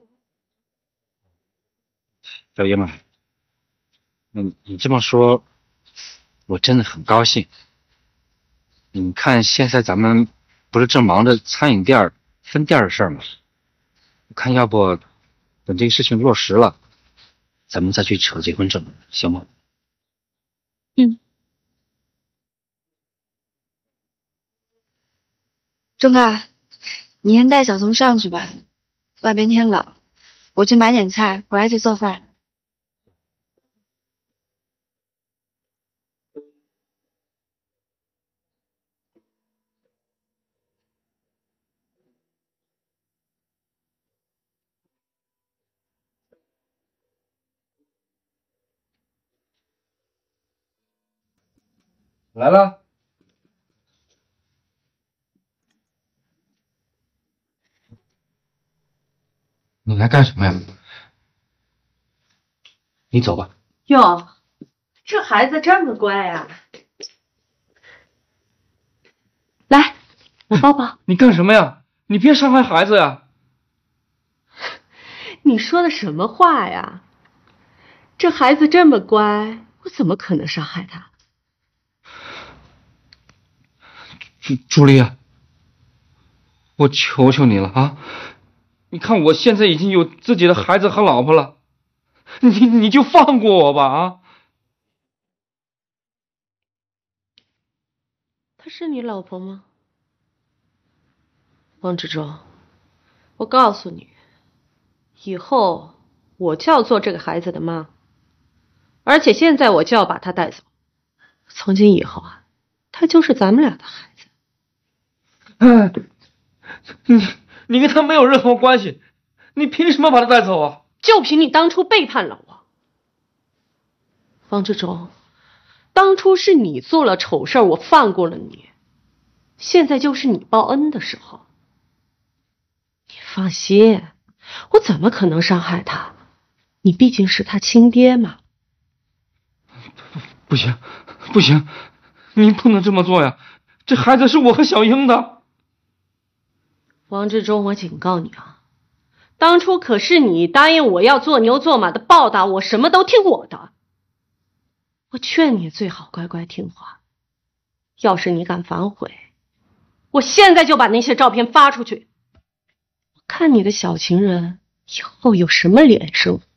小英啊，嗯，你这么说，我真的很高兴。你看现在咱们不是正忙着餐饮店分店的事儿吗？我看要不等这个事情落实了， 咱们再去扯结婚证，行吗？ 嗯。钟哥，你先带小松上去吧，外边天冷，我去买点菜，回来就做饭。 来了。你来干什么呀？你走吧。 哟，这孩子这么乖呀、啊！来，我抱抱。 你干什么呀？你别伤害孩子呀！ 你说的什么话呀？这孩子这么乖，我怎么可能伤害他？ 朱朱莉啊，我求求你了啊！你看我现在已经有自己的孩子和老婆了，你你就放过我吧啊！ 她是你老婆吗？王志忠，我告诉你，以后我就要做这个孩子的妈，而且现在我就要把他带走。从今以后啊，他就是咱们俩的孩子。 哎，你你跟他没有任何关系，你凭什么把他带走啊？ 就凭你当初背叛了我，王志忠，当初是你做了丑事，我放过了你，现在就是你报恩的时候。你放心，我怎么可能伤害他？你毕竟是他亲爹嘛。 不行，不行，你不能这么做呀！这孩子是我和小英的。 王志忠，我警告你啊，当初可是你答应我要做牛做马的报答我，什么都听我的。我劝你最好乖乖听话，要是你敢反悔，我现在就把那些照片发出去，我看你的小情人以后有什么脸生活。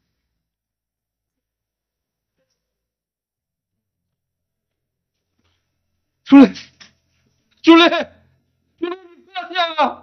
朱莉，朱莉，朱莉，你不要这样啊！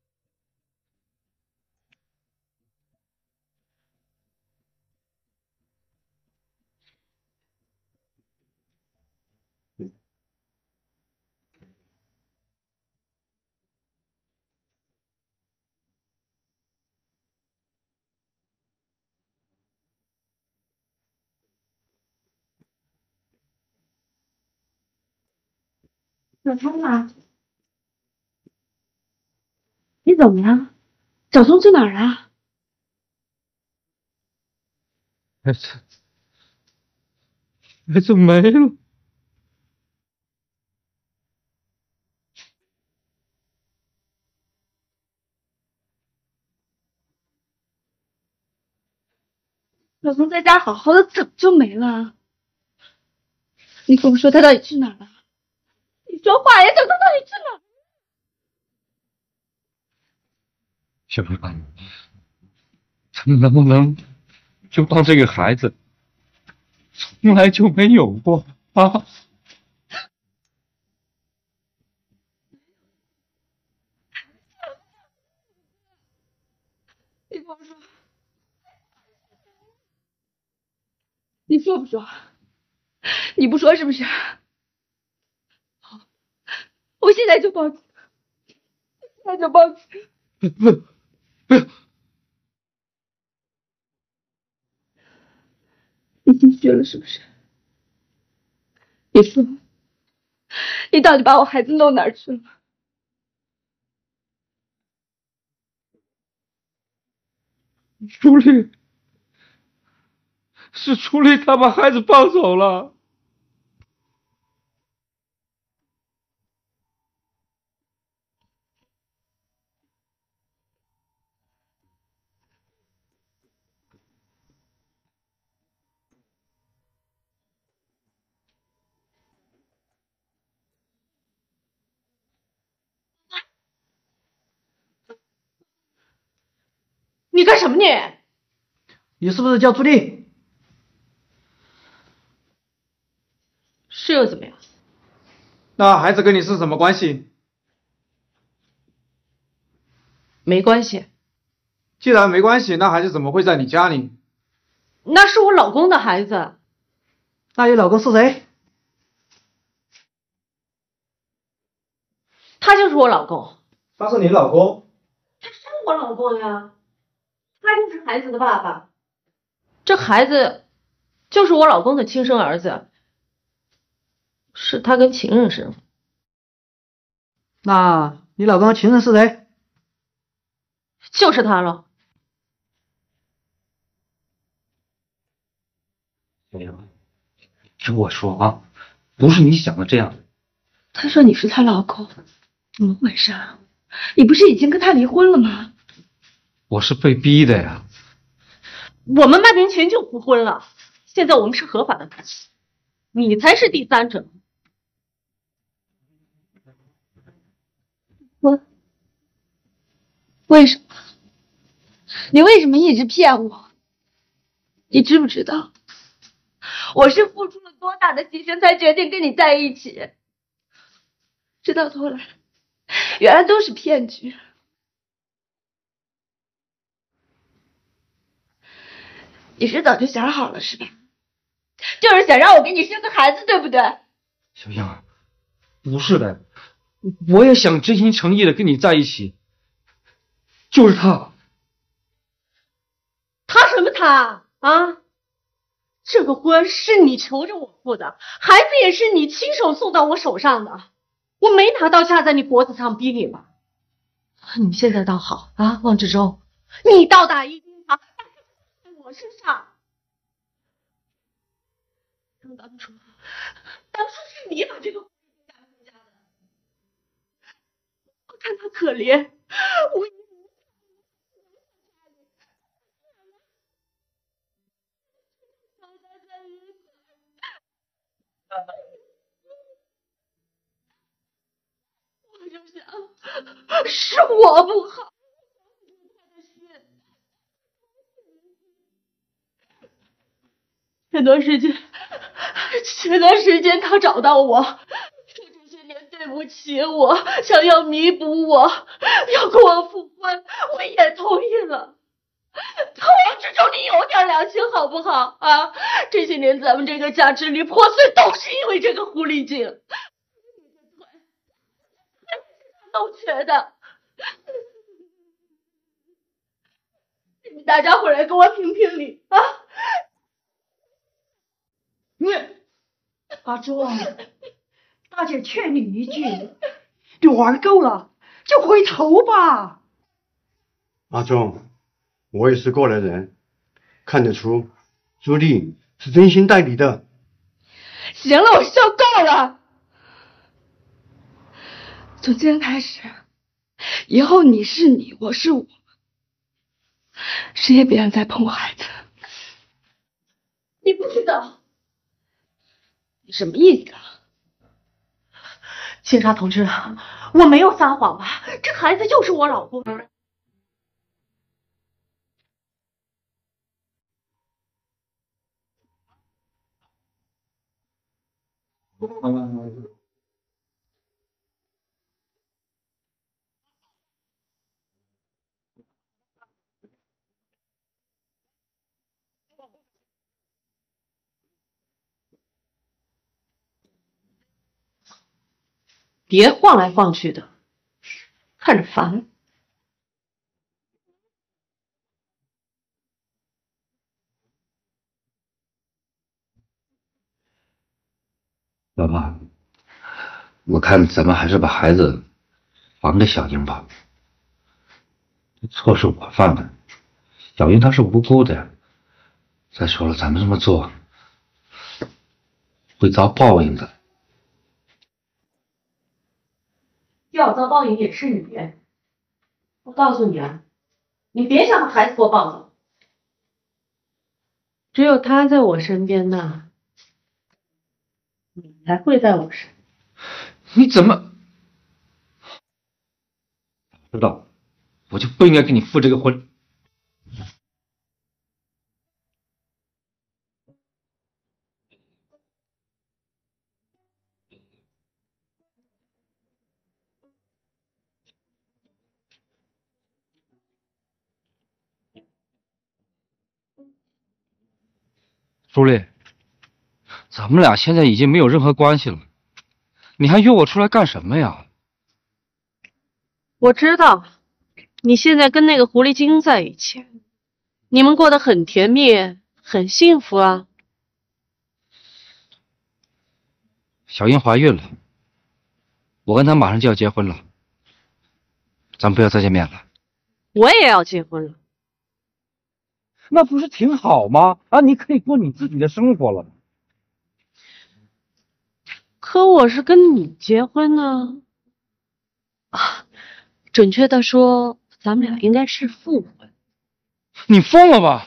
小聪啊，你怎么了？小聪去哪儿了？ 孩子，孩子没了。 小聪在家好好的，怎么就没了？你跟我说他到底去哪儿了？你说话呀，小聪到底去哪儿？ 小英，咱们能不能就当这个孩子从来就没有过啊？ 你跟我说，你说不说？你不说是不是？好，我现在就报警，现在就报警。 不不不要！ 你心虚了是不是？你说，你到底把我孩子弄哪儿去了？ 朱莉，是朱莉，她把孩子抱走了。 你干什么你？ 你是不是叫朱莉？ 是又怎么样？ 那孩子跟你是什么关系？ 没关系。 既然没关系，那孩子怎么会在你家里？ 那是我老公的孩子。 那你老公是谁？ 他就是我老公。 他是你老公？ 他是我老公呀，他就是孩子的爸爸。这孩子就是我老公的亲生儿子，是他跟情人生的。 那你老公的情人是谁？ 就是他了。 小英，听我说啊，不是你想的这样。 他说你是他老公，怎么回事啊？你不是已经跟他离婚了吗？ 我是被逼的呀。 我们半年前就复婚了，现在我们是合法的夫妻，你才是第三者。 我为什么？你为什么一直骗我？你知不知道，我是付出了多大的牺牲才决定跟你在一起？直到头来，原来都是骗局。你是早就想好了是吧？就是想让我给你生个孩子，对不对？ 小英，不是的，我也想真心诚意的跟你在一起。就是他。 他什么他啊？这个婚是你求着我付的，孩子也是你亲手送到我手上的，我没拿刀架在你脖子上逼你吧？你现在倒好啊，汪志忠，你倒打一耙在我身上。当初，当初是你把这个嫁回家的，我看他可怜，我。我就想，是我不好。前段时间，前段时间他找到我，说这些年对不起我，想要弥补我，要跟我复婚，我也同意了。王志忠，你有点良心好不好啊？这些年咱们这个家支离破碎，都是因为这个狐狸精。都觉得，你们大家伙来跟我评评理啊！ 你阿忠，大姐劝你一句，你玩够了就回头吧。 阿忠，我也是过来人，看得出朱莉是真心待你的。 行了，我受够了。从今天开始，以后你是你，我是我，谁也别想再碰我孩子。 你不知道你什么意思啊？ 警察同志，我没有撒谎吧？这孩子就是我老公。别晃来晃去的，看着烦。 老爸，我看咱们还是把孩子还给小英吧。错是我犯的，小英她是无辜的。再说了，咱们这么做会遭报应的。 要遭报应也是你。我告诉你啊，你别想把孩子给我抱走。只有他在我身边呢，你才会在我身边。 你怎么知道？我就不应该跟你复这个婚。 朱莉，咱们俩现在已经没有任何关系了，你还约我出来干什么呀？ 我知道，你现在跟那个狐狸精在一起，你们过得很甜蜜，很幸福啊。 小英怀孕了，我跟她马上就要结婚了，咱们不要再见面了。 我也要结婚了。 那不是挺好吗？啊，你可以过你自己的生活了。 可我是跟你结婚呢。啊，准确的说，咱们俩应该是复婚。 你疯了吧？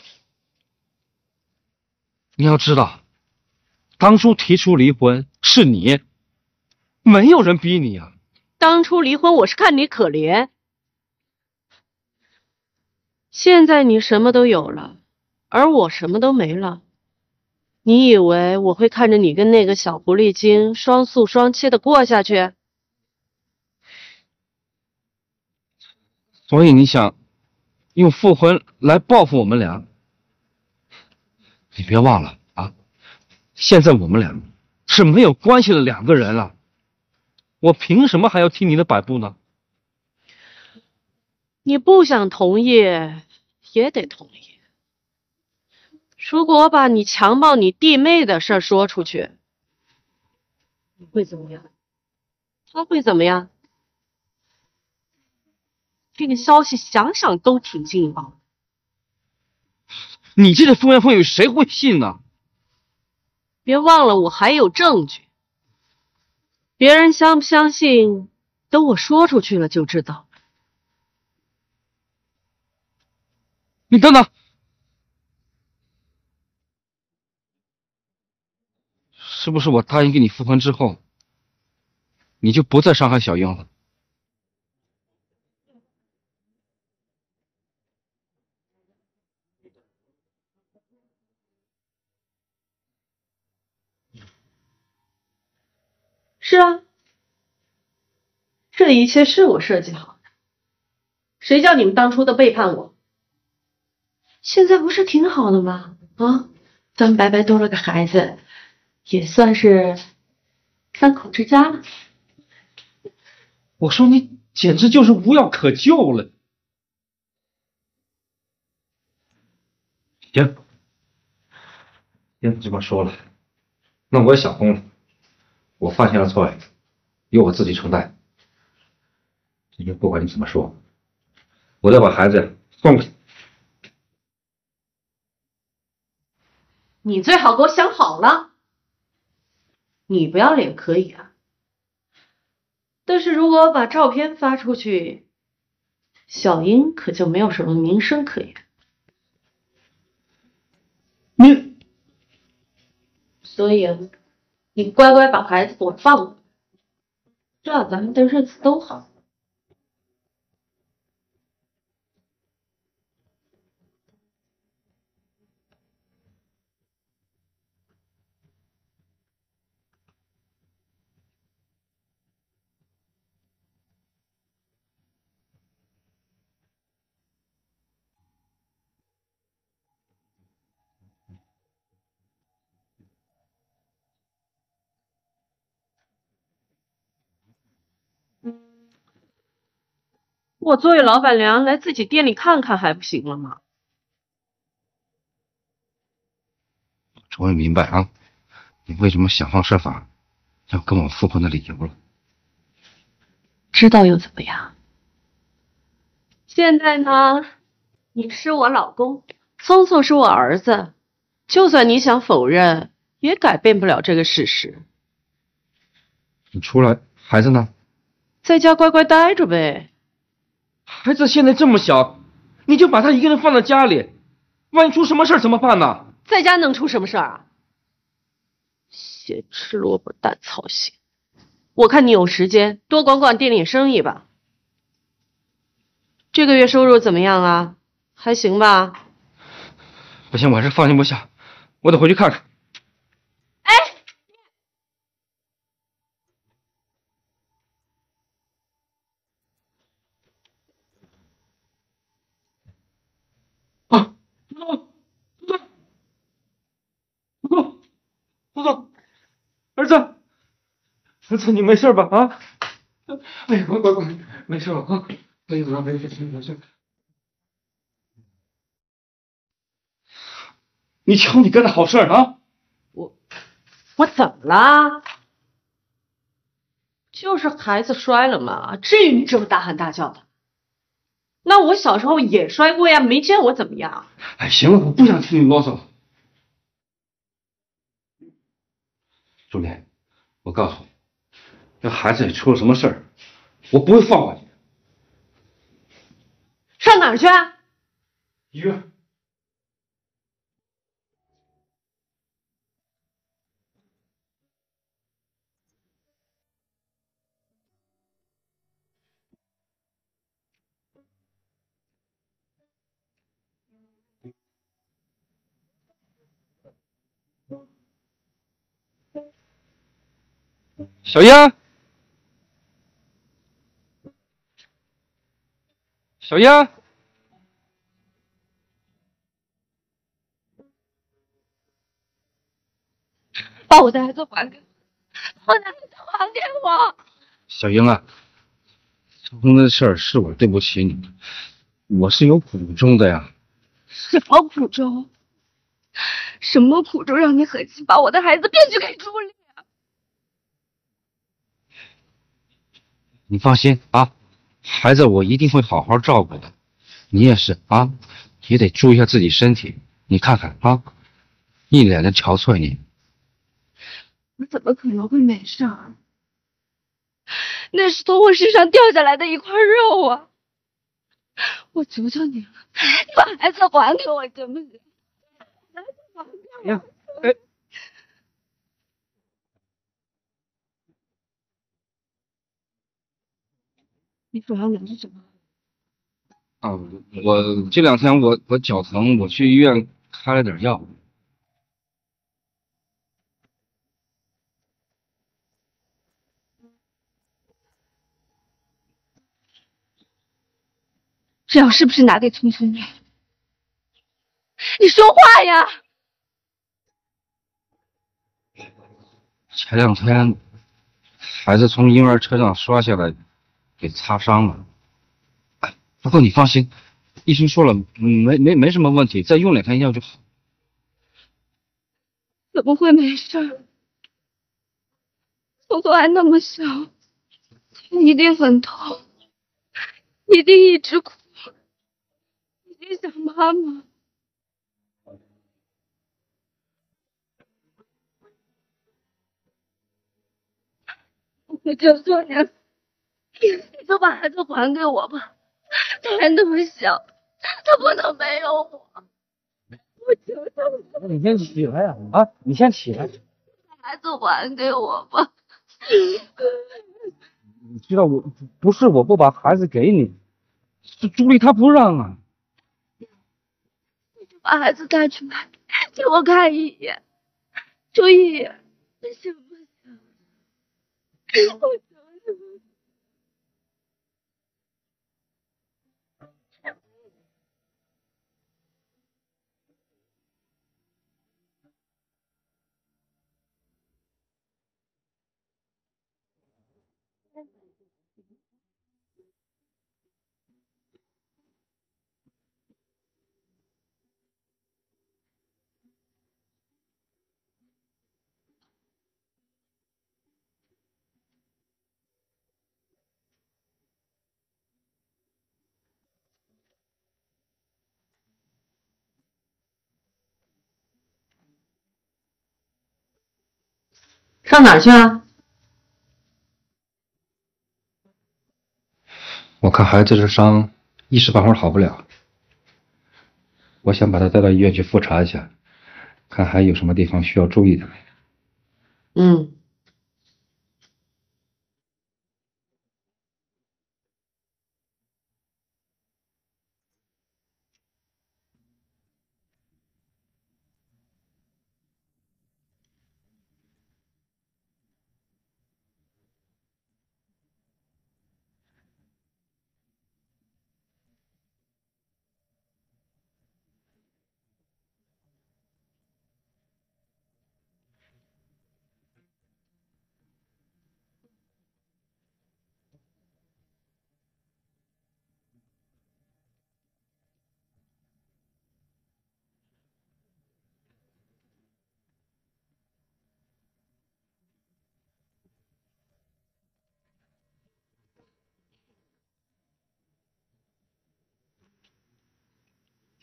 你要知道，当初提出离婚是你，没有人逼你啊。 当初离婚我是看你可怜，现在你什么都有了，而我什么都没了。你以为我会看着你跟那个小狐狸精双宿双栖的过下去？ 所以你想用复婚来报复我们俩？你别忘了啊，现在我们俩是没有关系的两个人了，我凭什么还要听你的摆布呢？ 你不想同意也得同意。如果我把你强暴你弟妹的事说出去，你会怎么样？他会怎么样？这个消息想想都挺劲爆。 你这个风言风语谁会信呢？ 别忘了我还有证据，别人相不相信，等我说出去了就知道。 你等等，是不是我答应跟你复婚之后，你就不再伤害小英了？ 是啊，这一切是我设计好的，谁叫你们当初的背叛我？现在不是挺好的吗？啊，咱们白白多了个孩子，也算是三口之家了。 我说你简直就是无药可救了。行，既然这么说了，那我也想通了，我犯下了错，由我自己承担。今天不管你怎么说，我都要把孩子送过去。 你最好给我想好了，你不要脸可以啊，但是如果我把照片发出去，小英可就没有什么名声可言。 你， 所以啊，你乖乖把孩子给我放了，这样咱们的日子都好。我作为老板娘来自己店里看看还不行了吗？ 终于明白啊，你为什么想方设法要跟我复婚的理由了。 知道又怎么样？现在呢，你是我老公，聪聪是我儿子，就算你想否认，也改变不了这个事实。 你出来，孩子呢？ 在家乖乖待着呗。 孩子现在这么小，你就把他一个人放在家里，万一出什么事怎么办呢？ 在家能出什么事啊？咸吃萝卜淡操心。我看你有时间多管管店里生意吧。这个月收入怎么样啊？还行吧？ 不行，我还是放心不下，我得回去看看。 哎， 啊， 聪聪，儿子，儿子，你没事吧？啊？哎呀，乖乖乖，没事了啊！没事了，没事，没事。你瞧，你干的好事啊！ 我我怎么了？就是孩子摔了嘛，至于你这么大喊大叫的？那我小时候也摔过呀，没见我怎么样。 哎，行了，我不想听你啰嗦。朱莲，我告诉你，这孩子也出了什么事儿，我不会放过你。 上哪儿去啊？ 医院。 小英，小英， 把我的孩子还给我，把我的孩子还给我。 小英啊，成功的事儿是我对不起你，我是有苦衷的呀。 什么苦衷？什么苦衷让你狠心把我的孩子骗去给朱莉？ 你放心啊，孩子我一定会好好照顾的。你也是啊，也得注意一下自己身体。你看看啊，一脸的憔悴你。 我怎么可能会没事儿？那是从我身上掉下来的一块肉啊！我求求你了，你把孩子还给我行不行？孩子还给我！ 呀，哎， 你手上拿着什么？ 啊，我这两天我我脚疼，我去医院开了点药。 这药是不是拿给聪聪的？你说话呀！ 前两天孩子从婴儿车上摔下来，给擦伤了。哎，不过你放心，医生说了，没没没什么问题，再用两天药就好。 怎么会没事？聪聪还那么小，他一定很痛，一定一直哭，一定想妈妈。我求求你了，你就把孩子还给我吧，他还那么小，他不能没有我。我求求你， 你先起来呀！啊，你先起来。 把孩子还给我吧。 你知道我不是我不把孩子给你，是朱莉她不让啊。 你就把孩子带出来，给我看一眼，就一眼，行不行？我求求你。 上哪儿去啊？ 我看孩子这伤一时半会儿好不了，我想把他带到医院去复查一下，看还有什么地方需要注意的没。 嗯。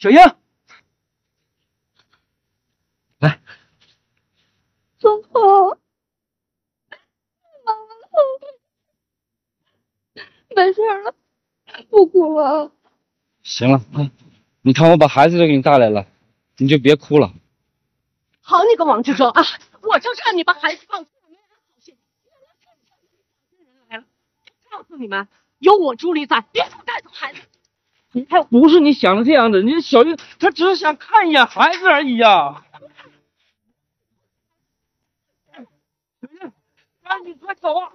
小英，来， 总统，妈妈，没事了，不哭了。 行了，嗯，你看我把孩子都给你带来了，你就别哭了。 好你个王志忠啊！我就让你把孩子放出来，没人好心，人来了。告诉你们，有我朱莉在，别想带走孩子。 他不是你想的这样的，你小英她只是想看一眼孩子而已呀。赶紧快走啊！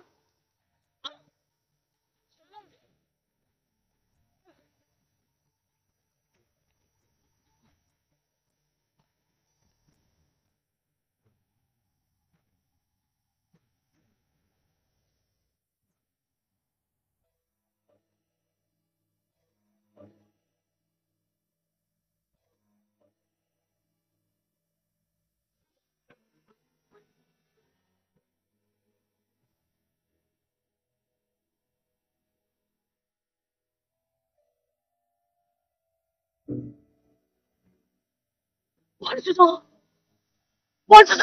王志忠，王志忠，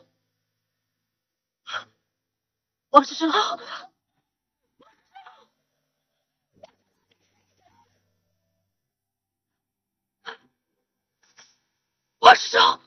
王志忠，王志忠。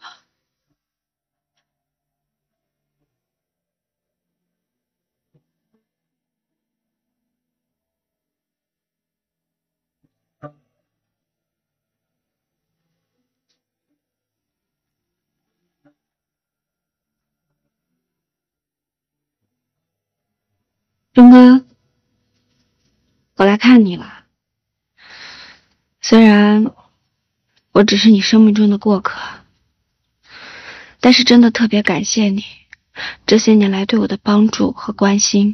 钟哥，我来看你了。虽然我只是你生命中的过客，但是真的特别感谢你这些年来对我的帮助和关心。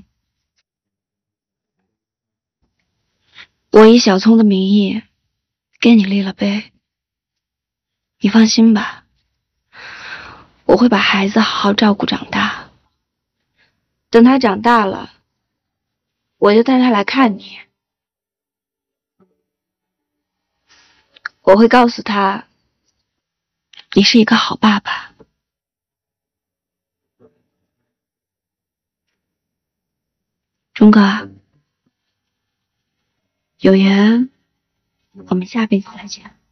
我以小聪的名义给你立了碑，你放心吧，我会把孩子好好照顾长大。等他长大了，我就带他来看你。我会告诉他，你是一个好爸爸。钟哥，有缘我们下辈子再见。